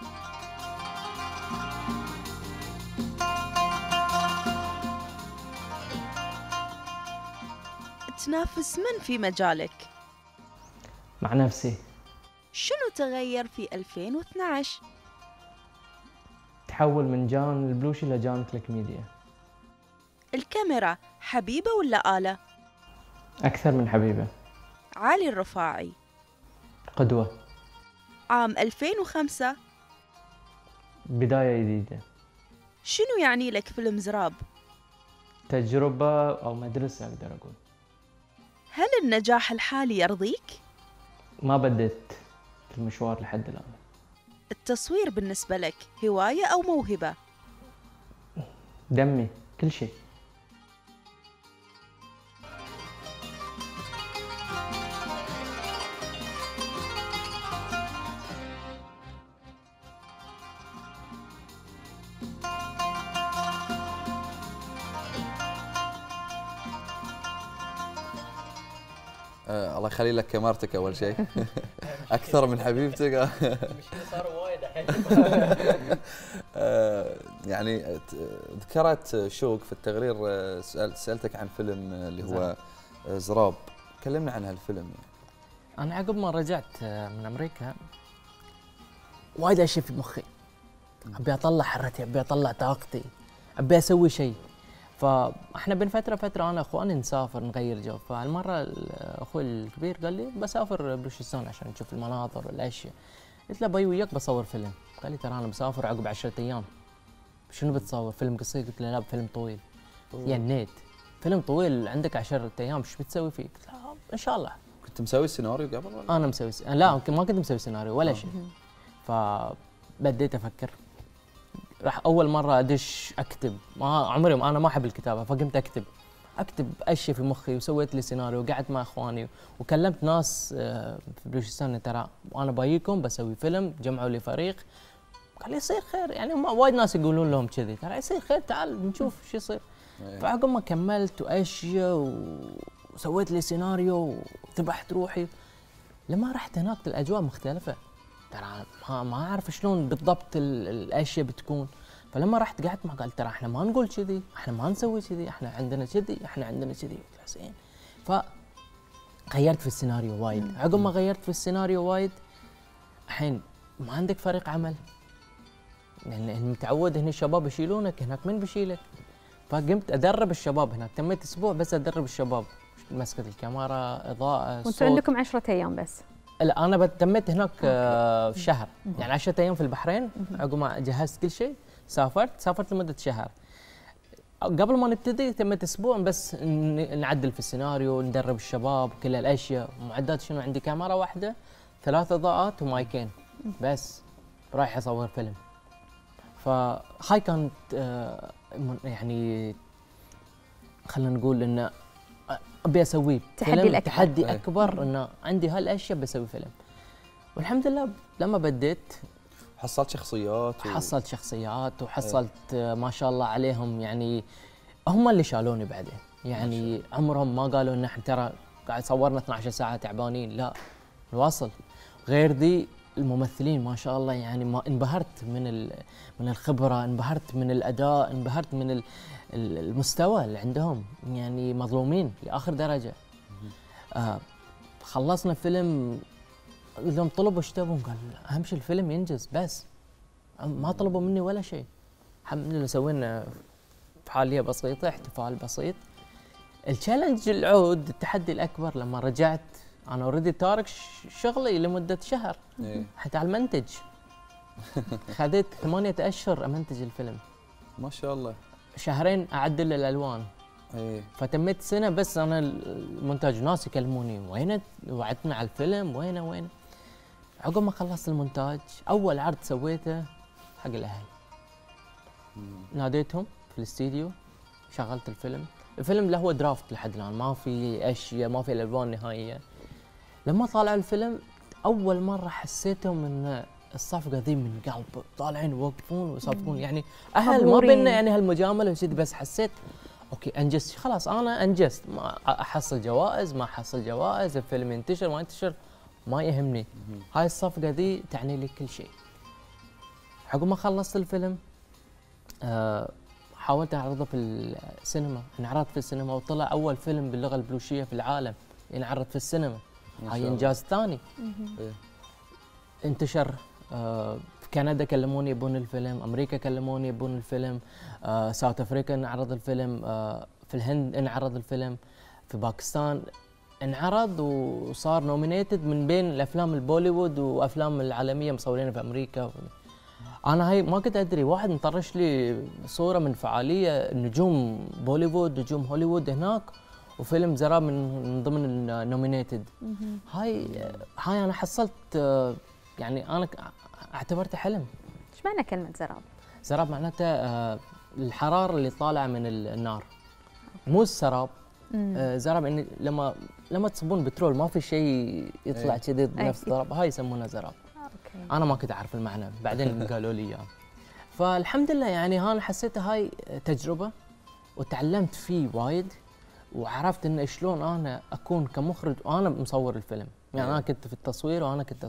تنافس من في مجالك؟ مع نفسي. شنو تغير في 2012؟ تحول من جان البلوشي لجان كليك ميديا. الكاميرا حبيبة ولا آلة؟ أكثر من حبيبة. علي الرفاعي قدوة. عام 2005 بداية جديدة. شنو يعني لك فيلم زراب؟ تجربة أو مدرسة أقدر أقول. هل النجاح الحالي يرضيك؟ ما بديت في المشوار لحد الآن. التصوير بالنسبة لك هواية أو موهبة؟ دمي، كل شيء. الله يخلي لك كاميرتك اول شيء. اكثر من حبيبتك. صاروا وايد الحين. يعني ذكرت شوق في التقرير، سالتك عن فيلم اللي هو زراب، كلمنا عن هالفيلم يعني. انا عقب ما رجعت من امريكا وايد اشياء في مخي، ابي اطلع حرتي، ابي اطلع طاقتي، ابي اسوي شيء. فاحنا بين فتره انا اخواني نسافر نغير جو، فهالمره اخوي الكبير قال لي بسافر بلوشستون عشان نشوف المناظر والاشياء. قلت له باي وياك بصور فيلم. قال لي ترى انا مسافر عقب 10 ايام. شنو بتصور؟ فيلم قصير؟ قلت له لا فيلم طويل. ينيت فيلم طويل عندك 10 ايام ايش بتسوي فيه؟ قلت له ان شاء الله. كنت مسوي السيناريو قبل ولا؟ انا مسوي لا ما كنت مسوي سيناريو ولا شيء. فبديت افكر. راح اول مره ادش اكتب، ما عمري انا ما احب الكتابه، فقمت اكتب اشياء في مخي وسويت لي سيناريو وقعدت مع اخواني وكلمت ناس في بلوشستان ترى انا بايكم بسوي فيلم، جمعوا لي فريق. قال لي يصير خير، يعني وايد ناس يقولون لهم كذي ترى يصير خير، تعال نشوف شو يصير. فعقب ما كملت واشياء وسويت لي سيناريو وذبحت روحي. لما رحت هناك الاجواء مختلفه، ترى ما اعرف شلون بالضبط الاشياء بتكون. فلما رحت قعدت معه قال ترى احنا ما نقول كذي، احنا ما نسوي كذي، احنا عندنا كذي، احنا عندنا كذي. زين. فغيرت في السيناريو وايد. عقب ما غيرت في السيناريو وايد، الحين ما عندك فريق عمل، يعني متعود هنا الشباب يشيلونك، هناك من بيشيلك؟ فقمت ادرب الشباب هناك، تميت اسبوع بس ادرب الشباب، مسكت الكاميرا، اضاءه، صوت. وانتم عندكم 10 ايام بس؟ لا انا تميت هناك شهر، يعني 10 ايام في البحرين. عقب ما جهزت كل شيء سافرت لمده شهر. قبل ما نبتدي تميت اسبوع بس نعدل في السيناريو، ندرب الشباب كل الاشياء. معدات شنو عندي؟ كاميرا واحده، 3 اضاءات ومايكين بس، رايح اصور فيلم. فهاي كانت يعني خلينا نقول انه ابي اسوي تحدي اكبر، انه عندي هالاشياء بسوي فيلم. والحمد لله لما بديت حصلت شخصيات حصلت شخصيات وحصلت ما شاء الله عليهم، يعني هم اللي شالوني بعدين، يعني عمرهم ما قالوا ان احنا ترى قاعد صورنا 12 ساعه تعبانين، لا نواصل. غير ذي الممثلين ما شاء الله، يعني ما انبهرت من الخبره، انبهرت من الاداء، انبهرت من المستوى اللي عندهم، يعني مظلومين لاخر درجه. خلصنا فيلم لهم طلبوا ايش تبون؟ قال اهم شيء الفيلم ينجز بس، ما طلبوا مني ولا شيء. الحمد لله سوينا فعاليه بسيطه، احتفال بسيط. التشالنج العود، التحدي الاكبر لما رجعت انا اوريدي تارك شغلي لمده شهر حتى على المنتج. خذيت 8 اشهر امنتج الفيلم. ما شاء الله. شهرين اعدل الالوان. فتميت سنه بس انا المونتاج، ناس يكلموني وين وعدتنا على الفيلم، وين. عقب ما خلصت المونتاج اول عرض سويته حق الاهل. ناديتهم في الاستديو، شغلت الفيلم اللي هو درافت لحد الان، ما في اشياء، ما في الالوان نهائيه. لما طالعوا الفيلم اول مره حسيتهم ان الصفقه ذي من قلب، طالعين يوقفون ويصفقون، يعني اهل ما بيننا يعني هالمجامله وكذي، بس حسيت اوكي انجزت، خلاص انا انجزت، ما احصل جوائز ما احصل جوائز، الفيلم ينتشر ما ينتشر ما يهمني، هاي الصفقه ذي تعني لي كل شيء. عقب ما خلصت الفيلم حاولت اعرضه في السينما، انعرض في السينما وطلع اول فيلم باللغه البلوشيه في العالم ينعرض في السينما. هاي انجاز ثاني. انتشر في كندا كلموني يبون الفيلم، امريكا كلموني يبون الفيلم، ساوث افريقيا انعرض الفيلم، في الهند انعرض الفيلم، في باكستان انعرض وصار نومينيتد من بين الافلام البوليوود وافلام العالميه مصورينها في امريكا. انا هاي ما كنت ادري، واحد مطرش لي صوره من فعاليه نجوم بوليوود نجوم هوليوود هناك، وفيلم زراب من ضمن النومينيتد. هاي انا حصلت، يعني انا اعتبرته حلم. ايش معنى كلمه زراب؟ زراب معناته الحراره اللي طالعه من النار، مو السراب. زراب يعني لما تصبون بترول ما في شيء يطلع كذي نفس الضرب، هاي يسمونها زراب. انا ما كنت اعرف المعنى، بعدين قالوا لي اياه. فالحمد لله يعني انا حسيت هاي تجربه وتعلمت فيه وايد، وعرفت شلون انا اكون كمخرج وانا مصور الفيلم. يعني انا كنت في التصوير وانا كنت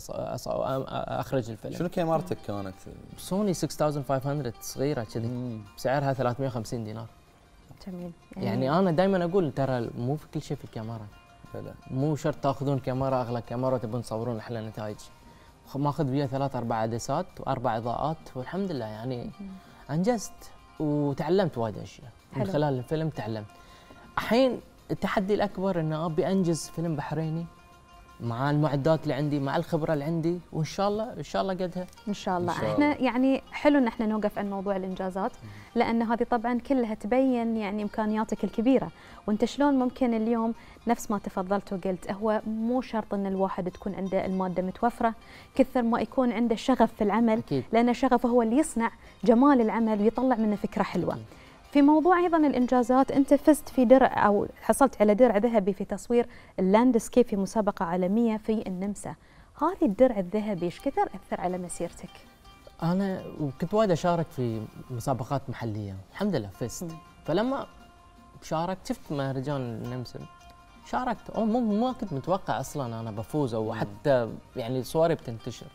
اخرج الفيلم. شنو كاميرتك كانت؟ سوني 6500 صغيره كذي، بسعرها 350 دينار. جميل. يعني انا دائما اقول ترى مو في كل شيء في الكاميرا. لا مو شرط تاخذون كاميرا اغلى كاميرا وتبون تصورون احلى نتائج. ماخذ ويا 3-4 عدسات و4 اضاءات، والحمد لله يعني انجزت وتعلمت وايد اشياء من خلال الفيلم. تعلمت. الحين التحدي الاكبر ان ابي انجز فيلم بحريني مع المعدات اللي عندي، مع الخبره اللي عندي، وان شاء الله قدها. ان شاء الله. احنا يعني حلو ان احنا نوقف عن موضوع الانجازات، لان هذه طبعا كلها تبين يعني امكانياتك الكبيره، وانت شلون ممكن اليوم نفس ما تفضلت وقلت، هو مو شرط ان الواحد تكون عنده الماده متوفره، كثر ما يكون عنده شغف في العمل. أكيد. لان شغفه هو اللي يصنع جمال العمل ويطلع منه فكره حلوه. أكيد. في موضوع ايضا الانجازات، انت فزت في درع او حصلت على درع ذهبي في تصوير اللاندسكيب في مسابقه عالميه في النمسا. هذه الدرع الذهبي ايش كثر اثر على مسيرتك؟ انا كنت وايد اشارك في مسابقات محليه، الحمد لله فزت. فلما شاركت شفت مهرجان النمسا، شاركت. ما كنت متوقع اصلا انا بفوز او حتى يعني صوري بتنتشر.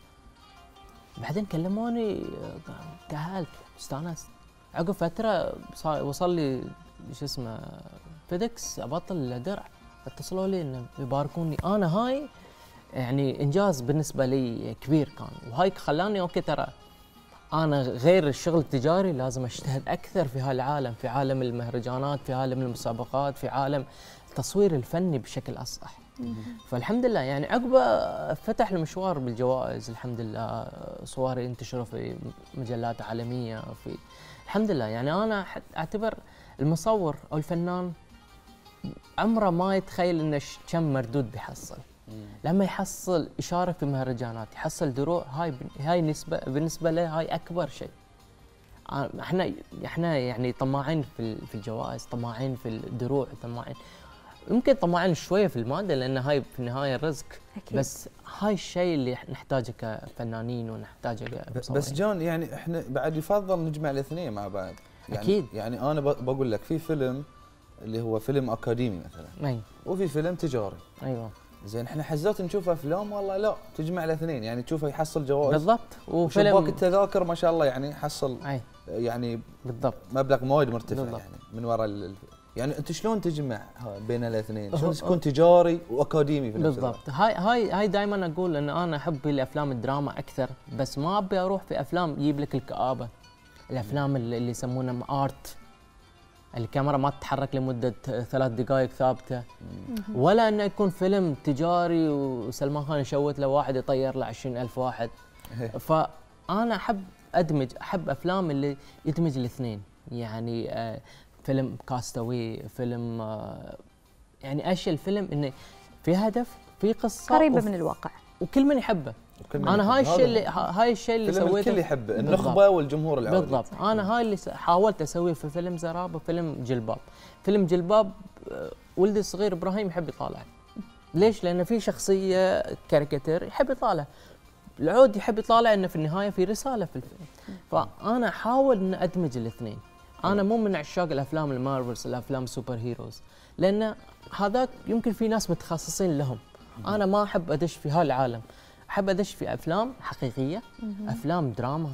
بعدين كلموني، تاهلت، استانست. عقب فتره وصل لي فيدكس ابطل درع، اتصلوا لي انه يباركوني. انا هاي يعني انجاز بالنسبه لي كبير كان، وهاي خلاني اوكي ترى انا غير الشغل التجاري لازم اجتهد اكثر في هالعالم، في عالم المهرجانات، في عالم المسابقات، في عالم التصوير الفني بشكل اصح. فالحمد لله يعني عقبه فتح المشوار بالجوائز، الحمد لله صوري انتشروا في مجلات عالميه، في الحمد لله. يعني انا اعتبر المصور او الفنان عمره ما يتخيل انه كم مردود بيحصل. لما يحصل يشارك في مهرجانات، يحصل دروع، هاي نسبه بالنسبه له هاي اكبر شيء. احنا يعني طماعين في الجوائز، طماعين في الدروع، طماعين يمكن طماعين شويه في الماده، لان هاي في النهايه الرزق. أكيد. بس هاي الشيء اللي نحتاجه كفنانين ونحتاجه كمصورين. بس جون يعني احنا بعد يفضل نجمع الاثنين مع بعض. يعني اكيد. يعني انا بقول لك في فيلم اللي هو فيلم اكاديمي مثلا، اي، وفي فيلم تجاري. ايوه. زين احنا حزات نشوف افلام والله لا تجمع الاثنين، يعني تشوفه يحصل جوائز بالضبط، وفيلم شباك التذاكر ما شاء الله يعني حصل يعني بالضبط مبلغ وايد مرتفع بالضبط. يعني من وراء يعني انت شلون تجمع بين الاثنين؟ شلون تكون تجاري واكاديمي في نفس الوقت؟ بالضبط. هاي دائما اقول ان انا احب الافلام الدراما اكثر، بس ما ابي اروح في افلام يجيب لك الكآبه. الافلام اللي يسمونها ارت، الكاميرا ما تتحرك لمده 3 دقائق ثابته، ولا انه يكون فيلم تجاري وسلمان خان يشوت له واحد يطير له 20,000 واحد. فانا احب افلام اللي يدمج الاثنين، يعني فيلم كاستاوي، فيلم يعني اشياء الفيلم انه في هدف، في قصه قريبه من الواقع وكل من يحبه. انا هاي الشيء اللي سويته، الكل يحبه، النخبه والجمهور العادي. بالضبط. انا هاي اللي حاولت اسويه في فيلم زراب وفيلم جلباب. فيلم جلباب ولدي الصغير ابراهيم يحب يطالع. ليش؟ لان في شخصيه كاريكاتير يحب يطالع، العود يحب يطالع انه في النهايه في رساله في الفيلم. فانا احاول ان ادمج الاثنين. انا مو من عشاق الافلام المارفلز، الافلام سوبر هيروز، لان هذاك يمكن في ناس متخصصين لهم. انا ما احب ادش في هالعالم، احب ادش في افلام حقيقيه، افلام دراما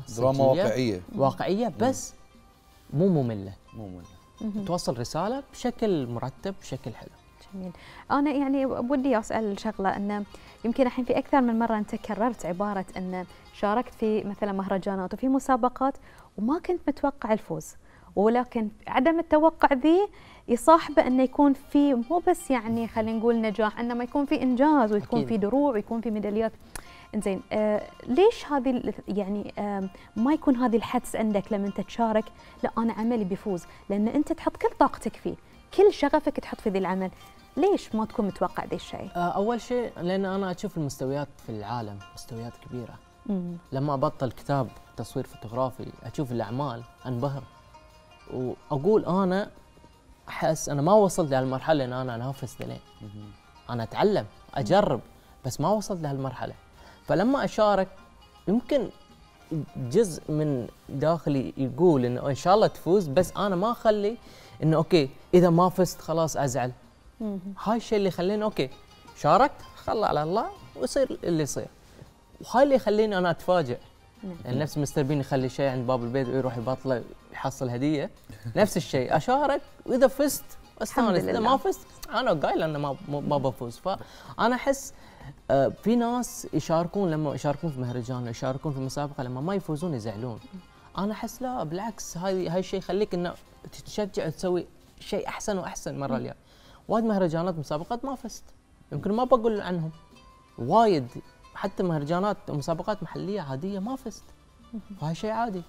واقعيه بس مو ممله، توصل رساله بشكل مرتب، بشكل حلو. جميل. انا يعني ودي اسال شغله، انه يمكن الحين في اكثر من مره انت كررت عباره ان شاركت في مثلا مهرجانات وفي مسابقات وما كنت متوقع الفوز، ولكن عدم التوقع ذي يصاحبه انه يكون في مو بس يعني خلينا نقول نجاح، انما يكون في انجاز ويكون في دروع ويكون في ميداليات. انزين ليش هذه يعني ما يكون هذه الحدس عندك لما انت تشارك؟ لا انا عملي بيفوز، لان انت تحط كل طاقتك فيه، كل شغفك تحط في ذي العمل. ليش ما تكون متوقع ذي الشيء؟ اول شيء لان انا اشوف المستويات في العالم مستويات كبيره. لما ابطل كتاب تصوير فوتوغرافي اشوف الاعمال انبهر، واقول انا احس انا ما وصلت لهالمرحله ان انا انافس لين. انا اتعلم اجرب بس ما وصلت لهالمرحله. فلما اشارك يمكن جزء من داخلي يقول انه ان شاء الله تفوز، بس انا ما اخلي انه اوكي اذا ما فزت خلاص ازعل. هاي الشيء اللي يخليني اوكي شاركت خلى على الله ويصير اللي يصير. وهاي اللي يخليني انا اتفاجئ. يعني نفس مستر بين يخلي شيء عند باب البيت ويروح يبطله يحصل هديه، نفس الشيء اشارك واذا فزت استانس، اذا ما فزت انا قايل انا ما بفوز. فانا احس في ناس يشاركون، لما يشاركون في مهرجان يشاركون في مسابقه لما ما يفوزون يزعلون. انا احس لا بالعكس، هاي الشيء يخليك انه تتشجع تسوي شيء احسن واحسن مره الجايه. وايد مهرجانات مسابقات ما فزت، يمكن ما بقول عنهم وايد، حتى مهرجانات ومسابقات محليه عاديه ما فزت، فهاي شيء عادي.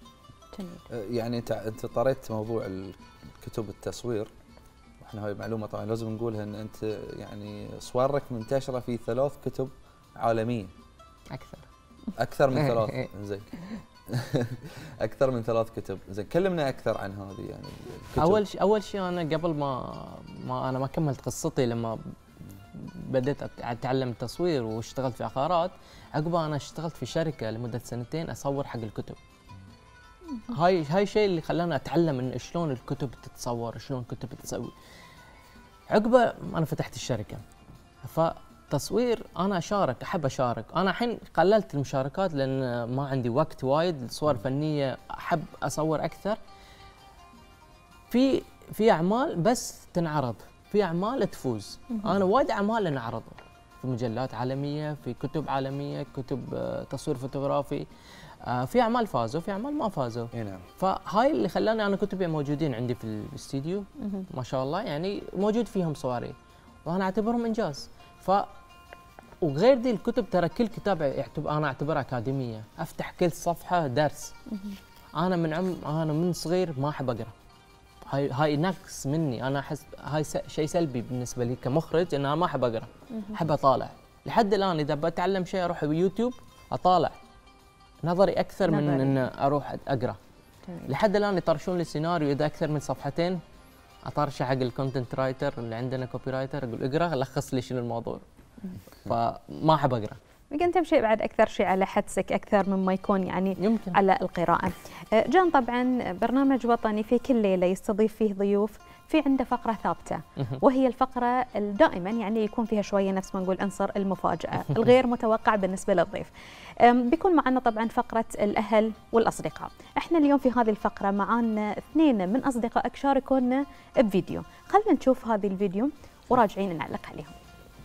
يعني انت طريت موضوع الكتب التصوير، واحنا هاي معلومه طبعا لازم نقولها، ان انت يعني صورك منتشره في 3 كتب عالميه. اكثر من 3. زين. اكثر من 3 كتب. زين كلمنا اكثر عن هذه يعني الكتب. اول شيء انا قبل ما انا ما كملت قصتي، لما بديت اتعلم التصوير واشتغلت في عقارات، عقبها انا اشتغلت في شركه لمده 2 اصور حق الكتب. هاي الشيء اللي خلاني اتعلم ان شلون الكتب تتصور، شلون الكتب تسوي. عقبه انا فتحت الشركه، فتصوير انا احب اشارك. انا الحين قللت المشاركات لان ما عندي وقت وايد، الصور الفنيه احب اصور اكثر. في اعمال بس تنعرض، في اعمال تفوز. انا وايد اعمال انعرضوا في مجلات عالميه، في كتب عالميه، كتب تصوير فوتوغرافي. في اعمال فازوا، في اعمال ما فازوا. نعم. فهاي اللي خلاني انا كتبي موجودين عندي في الاستديو ما شاء الله، يعني موجود فيهم صوري وانا اعتبرهم انجاز. وغير دي الكتب ترى كل كتاب انا اعتبرها اكاديميه، افتح كل صفحه درس. انا من صغير ما احب اقرا. هاي نقص مني، انا احس هاي شيء سلبي بالنسبه لي كمخرج، ان انا ما احب اقرا، احب اطالع. لحد الان اذا بتعلم شيء اروح يوتيوب اطالع، نظري اكثر من ان اروح اقرا. لحد الان يطرشون لي سيناريو اذا اكثر من 2 صفحة اطرشه حق الكونتنت رايتر اللي عندنا، كوبي رايتر، اقول اقرا لخص لي شنو الموضوع. فما احب اقرا. يمكن تمشي بعد اكثر شيء على حدسك اكثر مما يكون يعني يمكن على القراءه. جان طبعا برنامج وطني في كل ليله يستضيف فيه ضيوف في عنده فقره ثابته، وهي الفقره دائما يعني يكون فيها شويه نفس ما نقول عنصر المفاجاه الغير متوقع بالنسبه للضيف. بيكون معنا طبعا فقره الاهل والاصدقاء. احنا اليوم في هذه الفقره معانا 2 من اصدقائك شاركونا بفيديو، خلينا نشوف هذه الفيديو وراجعين نعلق عليهم.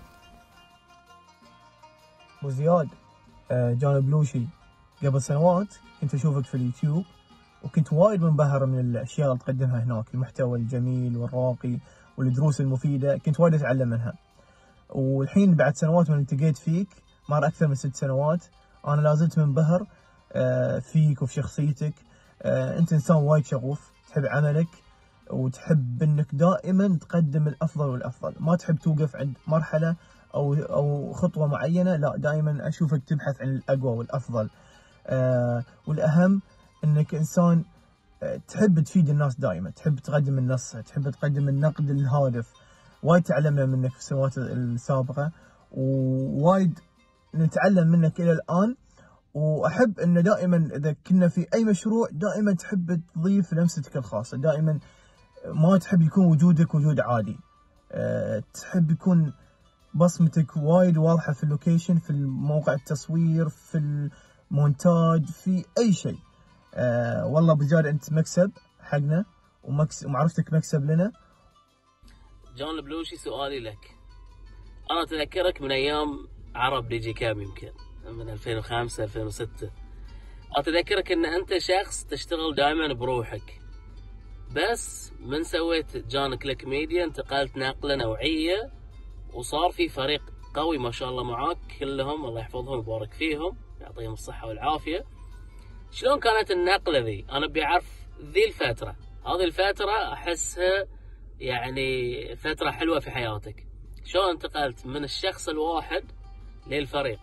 ابو زياد، جان بلوشي، قبل سنوات كنت اشوفك في اليوتيوب وكنت وايد منبهر من الاشياء اللي تقدمها هناك، المحتوى الجميل والراقي والدروس المفيده، كنت وايد اتعلم منها. والحين بعد سنوات من التقيت فيك، مر اكثر من 6 سنوات، انا لازلت منبهر فيك وفي شخصيتك. انت انسان وايد شغوف، تحب عملك وتحب انك دائما تقدم الافضل والافضل، ما تحب توقف عند مرحله او خطوه معينه، لا دائما اشوفك تبحث عن الاقوى والافضل. والاهم انك انسان تحب تفيد الناس دائما، تحب تقدم النص، تحب تقدم النقد الهادف. وايد تعلمنا منك في السنوات السابقه ووايد نتعلم منك الى الان. واحب انه دائما اذا كنا في اي مشروع دائما تحب تضيف لمستك الخاصه، دائما ما تحب يكون وجودك وجود عادي، تحب يكون بصمتك وايد واضحه في اللوكيشن، في موقع التصوير، في المونتاج، في اي شيء. والله ابو زياد انت مكسب حقنا ومعرفتك مكسب لنا. جان البلوشي، سؤالي لك، انا اتذكرك من ايام عرب دي جي كام، يمكن من 2005 2006. اتذكرك ان انت شخص تشتغل دائما بروحك، بس من سويت جان كليك ميديا انتقلت نقله نوعيه وصار في فريق قوي ما شاء الله معاك كلهم، الله يحفظهم ويبارك فيهم يعطيهم الصحه والعافيه. شلون كانت النقله ذي؟ انا ابي اعرف ذي الفتره، هذه الفتره احسها يعني فتره حلوه في حياتك. شلون انتقلت من الشخص الواحد للفريق؟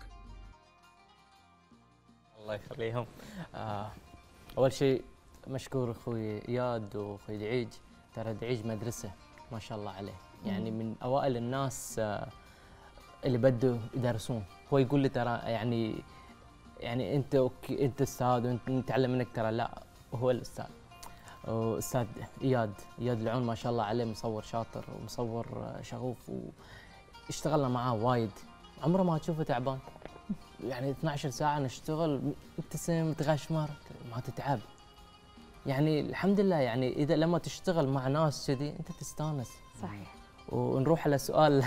الله يخليهم. اول شيء مشكور اخوي اياد واخوي دعيج، ترى دعيج مدرسه ما شاء الله عليه، يعني من اوائل الناس اللي بدوا يدرسون. هو يقول لي ترى يعني انت اوكي انت استاذ وانت نتعلم منك، ترى لا هو الاستاذ. واستاذ اياد العون ما شاء الله عليه، مصور شاطر ومصور شغوف، واشتغلنا معاه وايد، عمره ما تشوفه تعبان. يعني 12 ساعه نشتغل، مبتسم متغشمر، ما تتعب. يعني الحمد لله، يعني اذا لما تشتغل مع ناس كذي انت تستانس. صحيح. ونروح على سؤال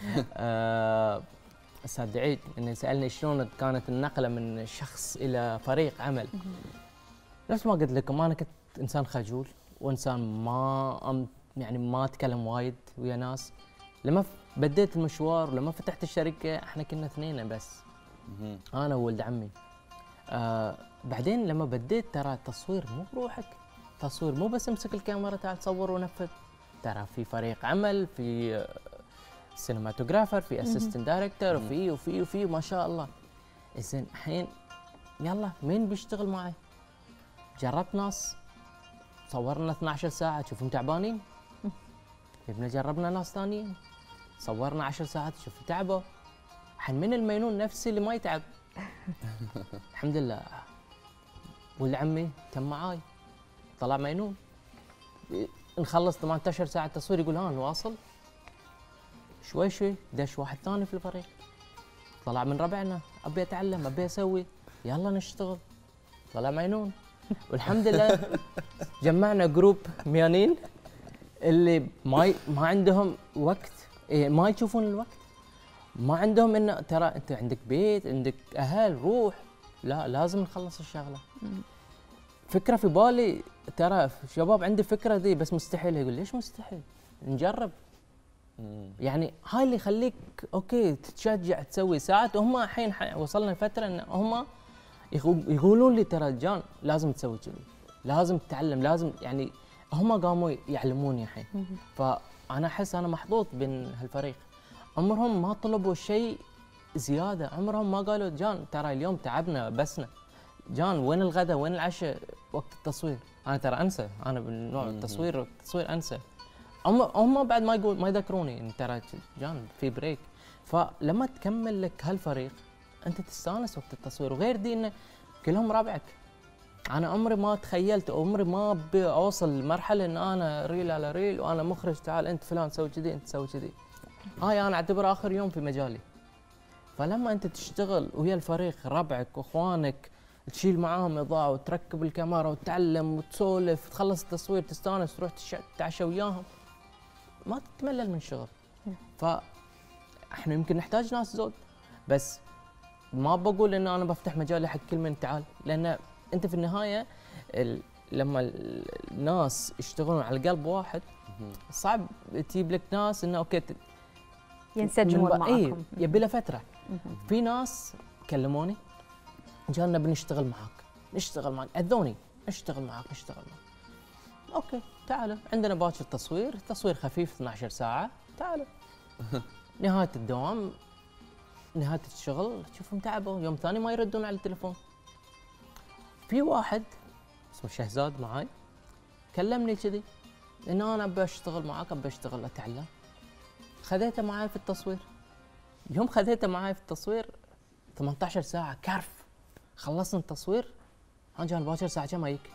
استاذ دعيد، انه سالني شلون كانت النقله من شخص الى فريق عمل. نفس ما قلت لكم، انا كنت انسان خجول وانسان ما اتكلم وايد ويا ناس. لما بديت المشوار ولما فتحت الشركه احنا كنا 2 بس، انا وولد عمي. بعدين لما بديت، ترى التصوير مو بروحك، تصوير مو بس امسك الكاميرا تعال صور ونفذ، ترى في فريق عمل، في سينماتوجرافر، في اسيستنت دايركتور، وفي ما شاء الله. زين الحين يلا مين بيشتغل معي؟ جربت ناس صورنا 12 ساعه تشوفهم تعبانين، جبنا جربنا ناس ثانيين صورنا 10 ساعات تشوف تعبوا. الحين من المينون نفسي اللي ما يتعب. الحمد لله. ولد عمي كان معاي طلع مينون، نخلص 18 ساعه تصوير يقول ها نواصل. شوي دش واحد ثاني في الفريق طلع من ربعنا، ابي اتعلم ابي اسوي، يلا نشتغل، طلع مينون. والحمد لله جمعنا جروب ميانين اللي ما عندهم وقت، ما يشوفون الوقت، ما عندهم انه ترى انت عندك بيت عندك اهل، روح، لا لازم نخلص الشغله. فكره في بالي، ترى شباب عندي فكره ذي بس مستحيل. يقول ليش مستحيل؟ نجرب. يعني هاي اللي يخليك اوكي تتشجع تسوي ساعات. وهم الحين وصلنا لفتره ان هم يقولون لي ترى جان لازم تسوي كذي، لازم تتعلم، لازم، يعني هم قاموا يعلموني الحين. فانا احس انا محظوظ بين هالفريق. عمرهم ما طلبوا شيء زياده، عمرهم ما قالوا جان ترى اليوم تعبنا بسنا، جان وين الغداء وين العشاء وقت التصوير. انا ترى انسى، انا بالنوع التصوير انسى. هم بعد ما يذكروني ان ترى جان في بريك. فلما تكمل لك هالفريق انت تستانس وقت التصوير. وغير دي انه كلهم ربعك، انا عمري ما تخيلت، عمري ما اوصل لمرحله ان انا ريل على ريل وانا مخرج تعال انت فلان سوي كذي انت سوي كذي. هاي انا اعتبر اخر يوم في مجالي. فلما انت تشتغل ويا الفريق ربعك واخوانك، تشيل معاهم اضاءه وتركب الكاميرا وتتعلم وتسولف، تخلص التصوير تستانس تروح تتعشى وياهم، ما تتملل من الشغل. فاحنا يمكن نحتاج ناس زود، بس ما بقول ان انا بفتح مجالي حق كل من تعال، لان انت في النهايه لما الناس يشتغلون على قلب واحد صعب تجيب لك ناس انه اوكي ينسجمون معاكم. يبي له فتره. في ناس كلموني جانا بنشتغل معاك، نشتغل معاك، اذوني نشتغل معاك. اوكي تعالوا عندنا باكر تصوير خفيف 12 ساعه، تعالوا. نهايه الدوام نهايه الشغل تشوفهم تعبوا، يوم ثاني ما يردون على التليفون. في واحد اسمه شهزاد معاي كلمني كذي انه انا ابي اشتغل معاك، ابي اشتغل اتعلم. خذيته معاي في التصوير. يوم خذيته معاي في التصوير 18 ساعه كرف، خلصنا التصوير جاني باكر الساعه كم اجيك؟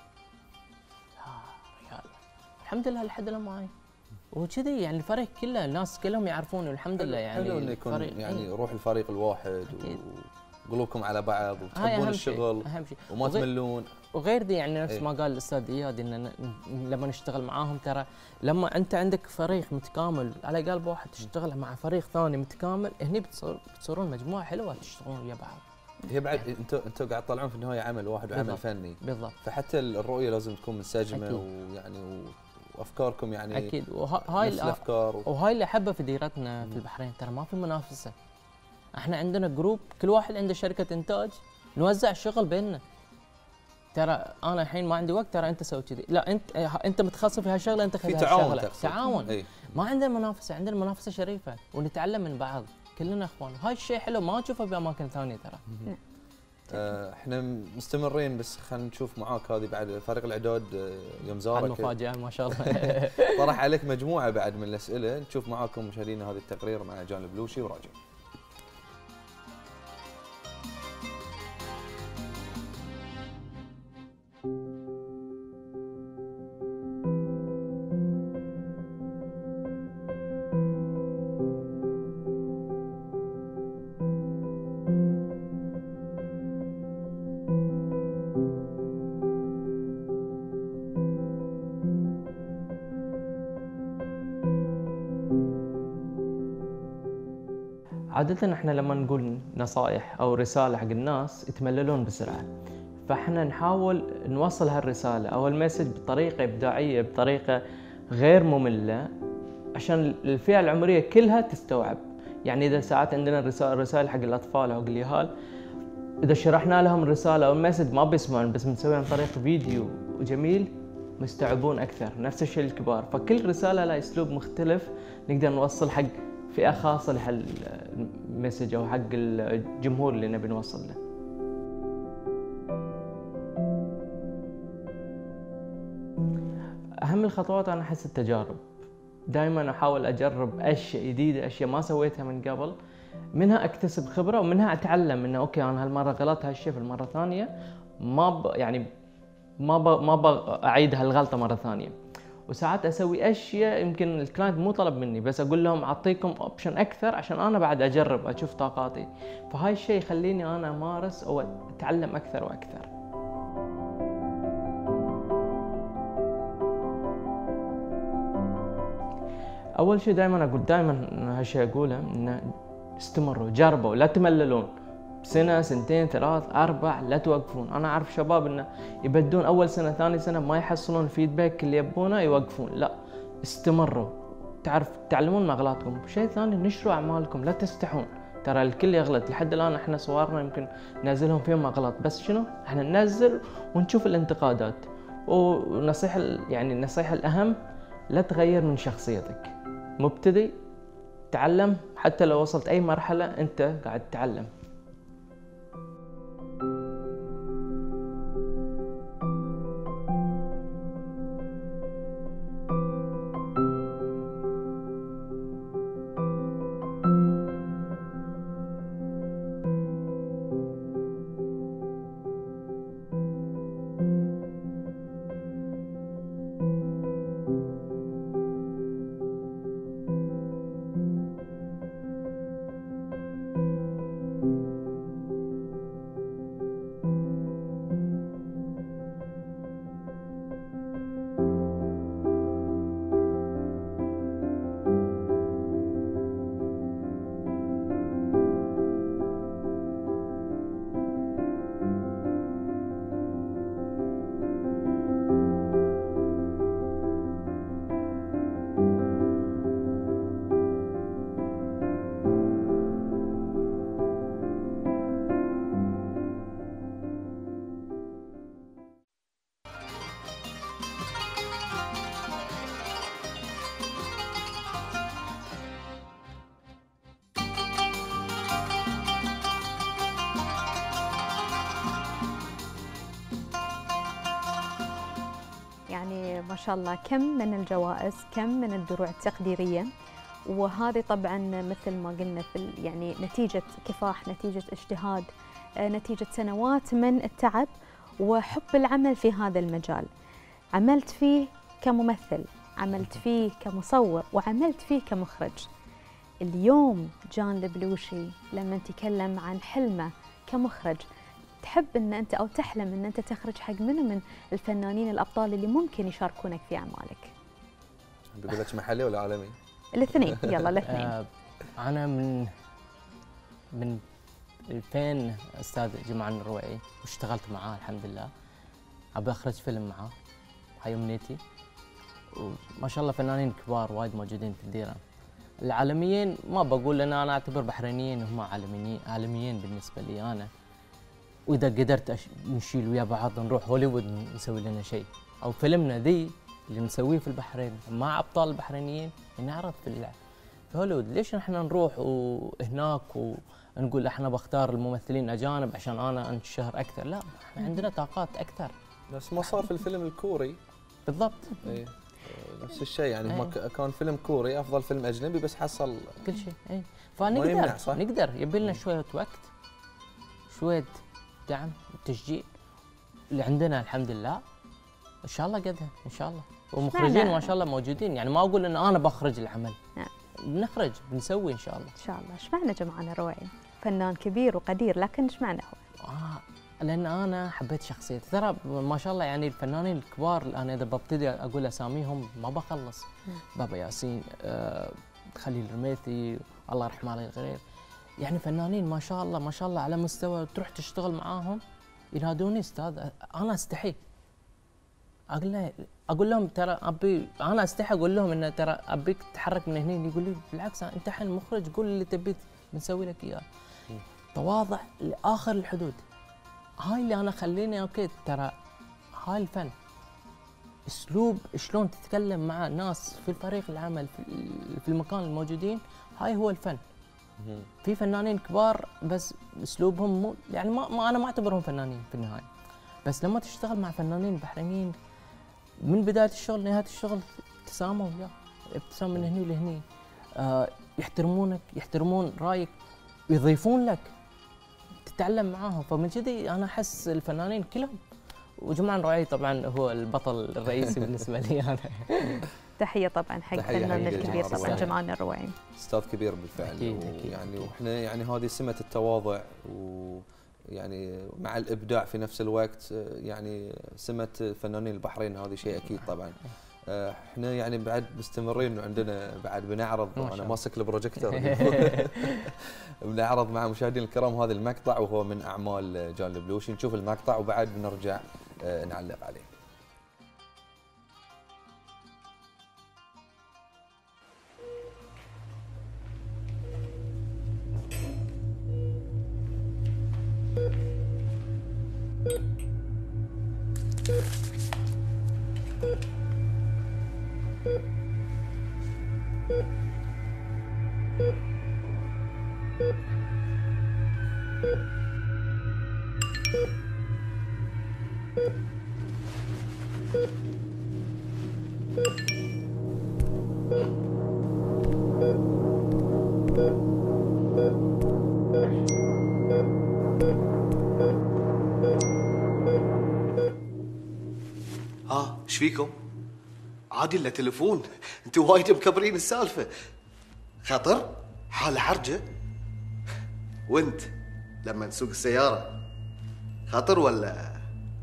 الحمد لله لحد الان معاي. وكذي يعني الفريق كله الناس كلهم يعرفوني والحمد لله. يعني حلو انه يكون يعني روح الفريق الواحد وقلوبكم على بعض وتحبون الشغل اهم شيء وما تملون. وغير دي يعني نفس ما قال الاستاذ اياد ان لما نشتغل معاهم ترى لما انت عندك فريق متكامل على قلب واحد تشتغل مع فريق ثاني متكامل، هني بتصيرون مجموعه حلوه تشتغلون ويا بعض. هي بعد انتوا قاعد تطلعون في النهايه عمل واحد وعمل فني. بالضبط. فحتى الرؤيه لازم تكون منسجمه ويعني وافكاركم يعني اكيد. وهاي الافكار وهاي اللي احبه في ديرتنا في البحرين، ترى ما في منافسه. احنا عندنا جروب كل واحد عنده شركه انتاج، نوزع الشغل بيننا. ترى انا الحين ما عندي وقت، ترى انت سوي كذي، لا انت متخصص في هالشغله انت خذ هالشغله. تعاون. ما عندنا منافسه، عندنا منافسه شريفه ونتعلم من بعض، كلنا اخوان. هاي الشيء حلو ما نشوفه باماكن ثانيه ترى. احنا مستمرين، بس خلينا نشوف معاك هذه بعد فريق الاعداد يوم زارك المفاجاه ما شاء الله. طرح عليك مجموعه بعد من الاسئله، نشوف معاكم مشاهدينا هذا التقرير مع جان البلوشي وراجع. عادة احنا لما نقول نصائح او رسالة حق الناس يتمللون بسرعة، فاحنا نحاول نوصل هالرسالة او المسج بطريقة ابداعية، بطريقة غير مملة، عشان الفئة العمرية كلها تستوعب. يعني اذا ساعات عندنا رسائل حق الاطفال او اليهال، اذا شرحنا لهم الرسالة او المسج ما بيسمعون، بس بنسويها عن طريق فيديو جميل مستوعبون اكثر. نفس الشيء الكبار، فكل رسالة لها اسلوب مختلف نقدر نوصل حق فئة خاصة لهالمسج أو حق الجمهور اللي نبي نوصل له. أهم الخطوات أنا أحس التجارب. دائما أحاول أجرب أشياء جديدة، أشياء ما سويتها من قبل، منها أكتسب خبرة ومنها أتعلم إنه أوكي أنا هالمرة غلطت هالشيء، في المرة الثانية ما أعيد هالغلطة مرة ثانية. وساعات اسوي اشياء يمكن الكلاينت مو طلب مني، بس اقول لهم اعطيكم اوبشن اكثر عشان انا بعد اجرب اشوف طاقاتي. فهاي الشيء يخليني انا امارس او اتعلم اكثر واكثر. اول شيء دائما اقول، دائما هالشيء اقوله، انه استمروا، جربوا، لا تمللون. سنة، سنتين، 3، 4 لا توقفون. أنا أعرف شباب إنه يبدون أول سنة ثاني سنة ما يحصلون الفيدباك اللي يبونه يوقفون، لا استمروا. تعلمون من أغلاطكم. شيء ثاني، نشروا أعمالكم، لا تستحون. ترى الكل يغلط، لحد الآن إحنا صورنا يمكن نازلهم فيهم أغلاط، بس شنو؟ إحنا ننزل ونشوف الانتقادات. ونصيحة يعني النصيحة الأهم، لا تغير من شخصيتك. مبتدئ تعلم، حتى لو وصلت أي مرحلة أنت قاعد تتعلم. يعني ما شاء الله كم من الجوائز، كم من الدروع التقديرية، وهذه طبعا مثل ما قلنا في يعني نتيجة كفاح، نتيجة اجتهاد، نتيجة سنوات من التعب وحب العمل في هذا المجال. عملت فيه كممثل، عملت فيه كمصور، وعملت فيه كمخرج. اليوم جان البلوشي لما تكلم عن حلمه كمخرج، تحب ان انت او تحلم ان انت تخرج حق منه من الفنانين الابطال اللي ممكن يشاركونك في اعمالك؟ بقول لك محلي ولا عالمي؟ الاثنين، يلا الاثنين. انا من 2000 استاذ جمال الرويعي واشتغلت معاه الحمد لله. ابي اخرج فيلم معاه، هاي امنيتي. وما شاء الله فنانين كبار وايد موجودين في الديره. العالميين ما بقول، لان انا اعتبر بحرينيين هم عالميين بالنسبه لي انا. واذا قدرت نشيل ويا بعض نروح هوليوود نسوي لنا شيء، او فيلمنا ذي اللي نسويه في البحرين مع ابطال البحرينيين نعرض في هوليوود. ليش احنا نروح وهناك ونقول احنا بختار الممثلين اجانب عشان انا انشهر اكثر؟ لا، احنا عندنا طاقات اكثر. نفس ما صار في الفيلم الكوري بالضبط. اي نفس الشيء، يعني هم كان فيلم كوري افضل فيلم اجنبي بس حصل كل شيء. اي فنقدر يبي لنا شويه وقت، شويه دعم وتشجيع اللي عندنا الحمد لله. ان شاء الله قدها ان شاء الله، ومخرجين ما شاء الله موجودين. يعني ما اقول ان انا بخرج العمل، بنخرج بنسوي ان شاء الله. ان شاء الله. ايش معنى جمال الرويعي؟ فنان كبير وقدير، لكن ايش معنى هو؟ لان انا حبيت شخصيته. ترى ما شاء الله يعني الفنانين الكبار انا اذا ببتدي اقول اساميهم ما بخلص. بابا ياسين، خليل رميثي، الله يرحمه على الغير. يعني فنانين ما شاء الله ما شاء الله على مستوى، تروح تشتغل معاهم ينادوني استاذ. انا استحي اقول لهم ترى ابي، انا استحي اقول لهم ان ترى ابيك تتحرك من هنا. يقول لي بالعكس انت الحين مخرج، قول اللي تبي بنسوي لك اياه. تواضع لاخر الحدود. هاي اللي انا خليني اوكي. ترى هاي الفن، اسلوب شلون تتكلم مع ناس في فريق العمل في المكان الموجودين، هاي هو الفن. في فنانين كبار بس اسلوبهم مو يعني ما انا ما اعتبرهم فنانين في النهايه. بس لما تشتغل مع فنانين بحرينيين من بدايه الشغل لنهايه الشغل ابتسامه وياه، ابتسام من هني ولهني. يحترمونك، يحترمون رايك، يضيفون لك، تتعلم معاهم. فمن كذي انا احس الفنانين كلهم، وجمال الرويعي طبعا هو البطل الرئيسي بالنسبه لي انا. تحيه طبعا حق فنان الكبير طبعا جمال الرويعي، استاذ كبير بالفعل. أكيد. يعني واحنا يعني هذه سمه التواضع، ويعني مع الابداع في نفس الوقت، يعني سمه فنانين البحرين هذه شيء اكيد طبعا. احنا يعني بعد مستمرين وعندنا بعد بنعرض، وانا ماسك البروجيكتور بنعرض مع مشاهدينا الكرام هذا المقطع، وهو من اعمال جان البلوشي. نشوف المقطع وبعد بنرجع نعلق عليه. ايش فيكم؟ عادي الا تلفون، انتوا وايد مكبرين السالفه. خطر؟ حاله حرجه؟ وانت لما نسوق السياره خطر ولا؟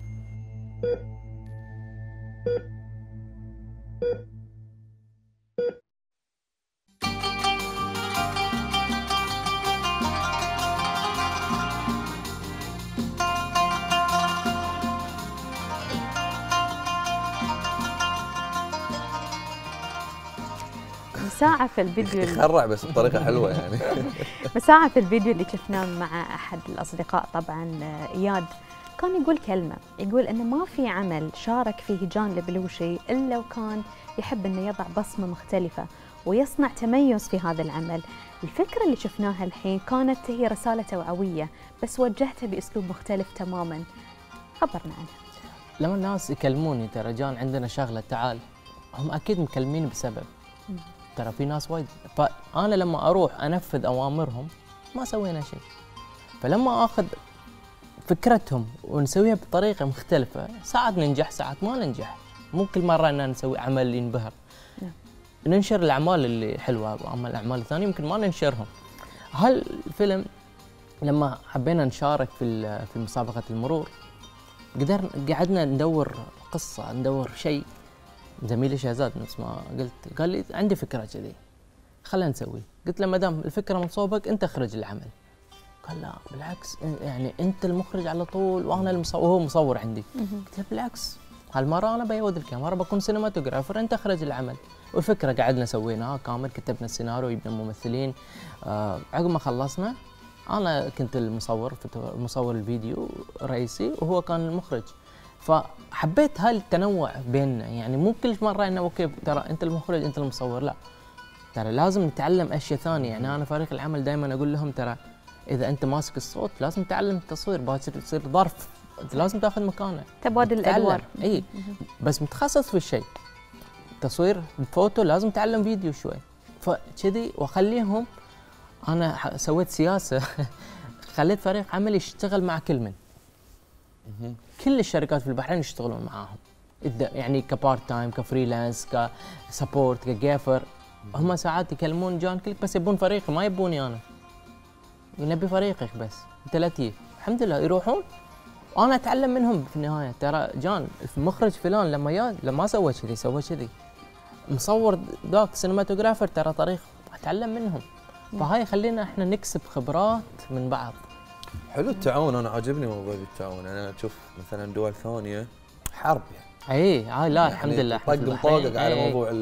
مساعة في الفيديو يخرع بس بطريقة حلوة يعني. مساعة في الفيديو اللي شفناه مع أحد الأصدقاء طبعا إياد، كان يقول كلمة، يقول إنه ما في عمل شارك فيه جان البلوشي إلا وكان يحب إنه يضع بصمة مختلفة ويصنع تميز في هذا العمل. الفكرة اللي شفناها الحين كانت هي رسالة توعوية بس وجهتها بأسلوب مختلف تماما. خبرنا عنها. لما الناس يكلموني ترى جان عندنا شغله تعال، هم اكيد مكلمين بسبب. ترى في ناس وايد، فانا لما اروح انفذ اوامرهم ما سوينا شيء. فلما اخذ فكرتهم ونسويها بطريقه مختلفه، ساعات ننجح ساعات ما ننجح، مو كل مره ان نسوي عمل ينبهر. ننشر الاعمال اللي حلوه، اما الاعمال الثانيه يمكن ما ننشرهم. هالفيلم لما حبينا نشارك في مسابقه المرور، قعدنا ندور قصه، ندور شيء. زميلي شهزاد نفس ما قلت قال لي عندي فكره كذي خلينا نسوي. قلت له ما دام الفكره من صوبك انت اخرج العمل. قال لا بالعكس، يعني انت المخرج على طول وانا المصور، وهو مصور عندي. قلت له بالعكس، هالمره انا بيود الكاميرا، بكون سينماتوجرافر، انت اخرج العمل. والفكره قعدنا سويناها كامل، كتبنا السيناريو، جبنا ممثلين. عقب ما خلصنا انا كنت مصور الفيديو الرئيسي وهو كان المخرج. فحبيت هالتنوع بيننا، يعني مو كل مره انه اوكي ترى انت المخرج انت المصور، لا ترى لازم نتعلم اشياء ثانيه. يعني انا فريق العمل دائما اقول لهم ترى اذا انت ماسك الصوت لازم تتعلم التصوير، باكر تصير ظرف، انت لازم تاخذ مكانه، تبادل الادوار. اي بس متخصص في الشيء، تصوير الفوتو لازم تعلم فيديو شوي. فكذي واخليهم، انا سويت سياسه خليت فريق عمل يشتغل مع كل من كل الشركات في البحرين يشتغلون معاهم، يعني كبارت تايم، كفريلانس، كسبورت، كجافر. هم ساعات يكلمون جان كلك بس يبون فريقي، ما يبوني انا، نبي فريقك بس انت لا تجي. الحمد لله يروحون وانا اتعلم منهم في النهايه. ترى جان المخرج فلان لما سوى كذي سوى كذي، مصور ذاك سينماتوجرافر ترى طريق اتعلم منهم. فهاي خلينا احنا نكسب خبرات من بعض. حلو التعاون، انا عاجبني موضوع التعاون. انا اشوف مثلا دول ثانيه حرب يعني. لا الحمد لله طق طاقك على موضوع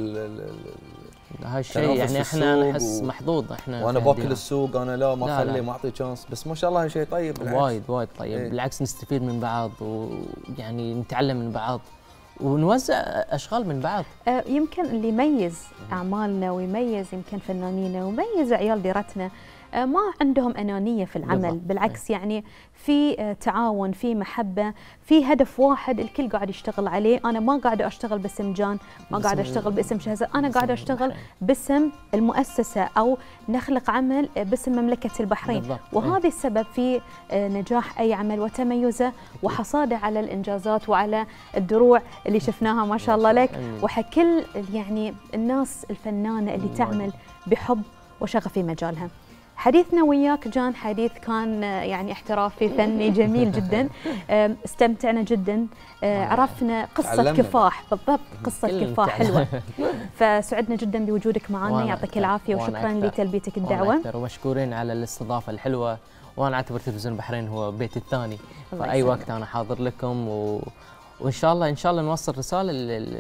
هالشيء، يعني احنا نحس محظوظ احنا، وانا باكل السوق، انا لا ما اخلي ما اعطي تشانس، بس ما شاء الله شيء طيب بالعكس. وايد طيب. بالعكس نستفيد من بعض، ويعني نتعلم من بعض ونوزع اشغال من بعض. يمكن اللي يميز اعمالنا ويميز يمكن فنانينا ويميز عيال ديرتنا ما عندهم أنانية في العمل، بالعكس يعني في تعاون، في محبة، في هدف واحد الكل قاعد يشتغل عليه. أنا ما قاعدة أشتغل باسم جان، ما قاعدة أشتغل باسم شهزاد، أنا قاعدة أشتغل باسم المؤسسة أو نخلق عمل باسم مملكة البحرين. وهذا السبب في نجاح أي عمل وتميزه وحصاده على الإنجازات وعلى الدروع اللي شفناها ما شاء الله لك، وحكل يعني الناس الفنانة اللي تعمل بحب وشغف في مجالها. حديثنا وياك جان حديث كان يعني احترافي فني جميل جدا. استمتعنا جدا، عرفنا قصة كفاح، بالضبط قصة كفاح حلوة. فسعدنا جدا بوجودك معنا، يعطيك العافية وشكرا لتلبيتك الدعوة. ومشكورين على الاستضافة الحلوة، وانا اعتبر تلفزيون البحرين هو بيتي الثاني، فأي وقت انا حاضر لكم وان شاء الله نوصل رسالة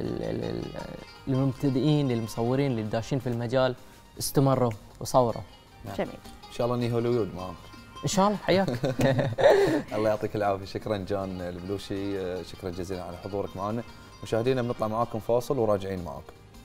للمبتدئين، للمصورين اللي داشين في المجال، استمروا وصوروا. جميل. ان شاء الله اني هوليوود معاك ان شاء الله. حياك. الله يعطيك العافيه. شكرا جان البلوشي، شكرا جزيلا على حضورك معنا. مشاهدينا بنطلع معاكم فاصل وراجعين معاكم.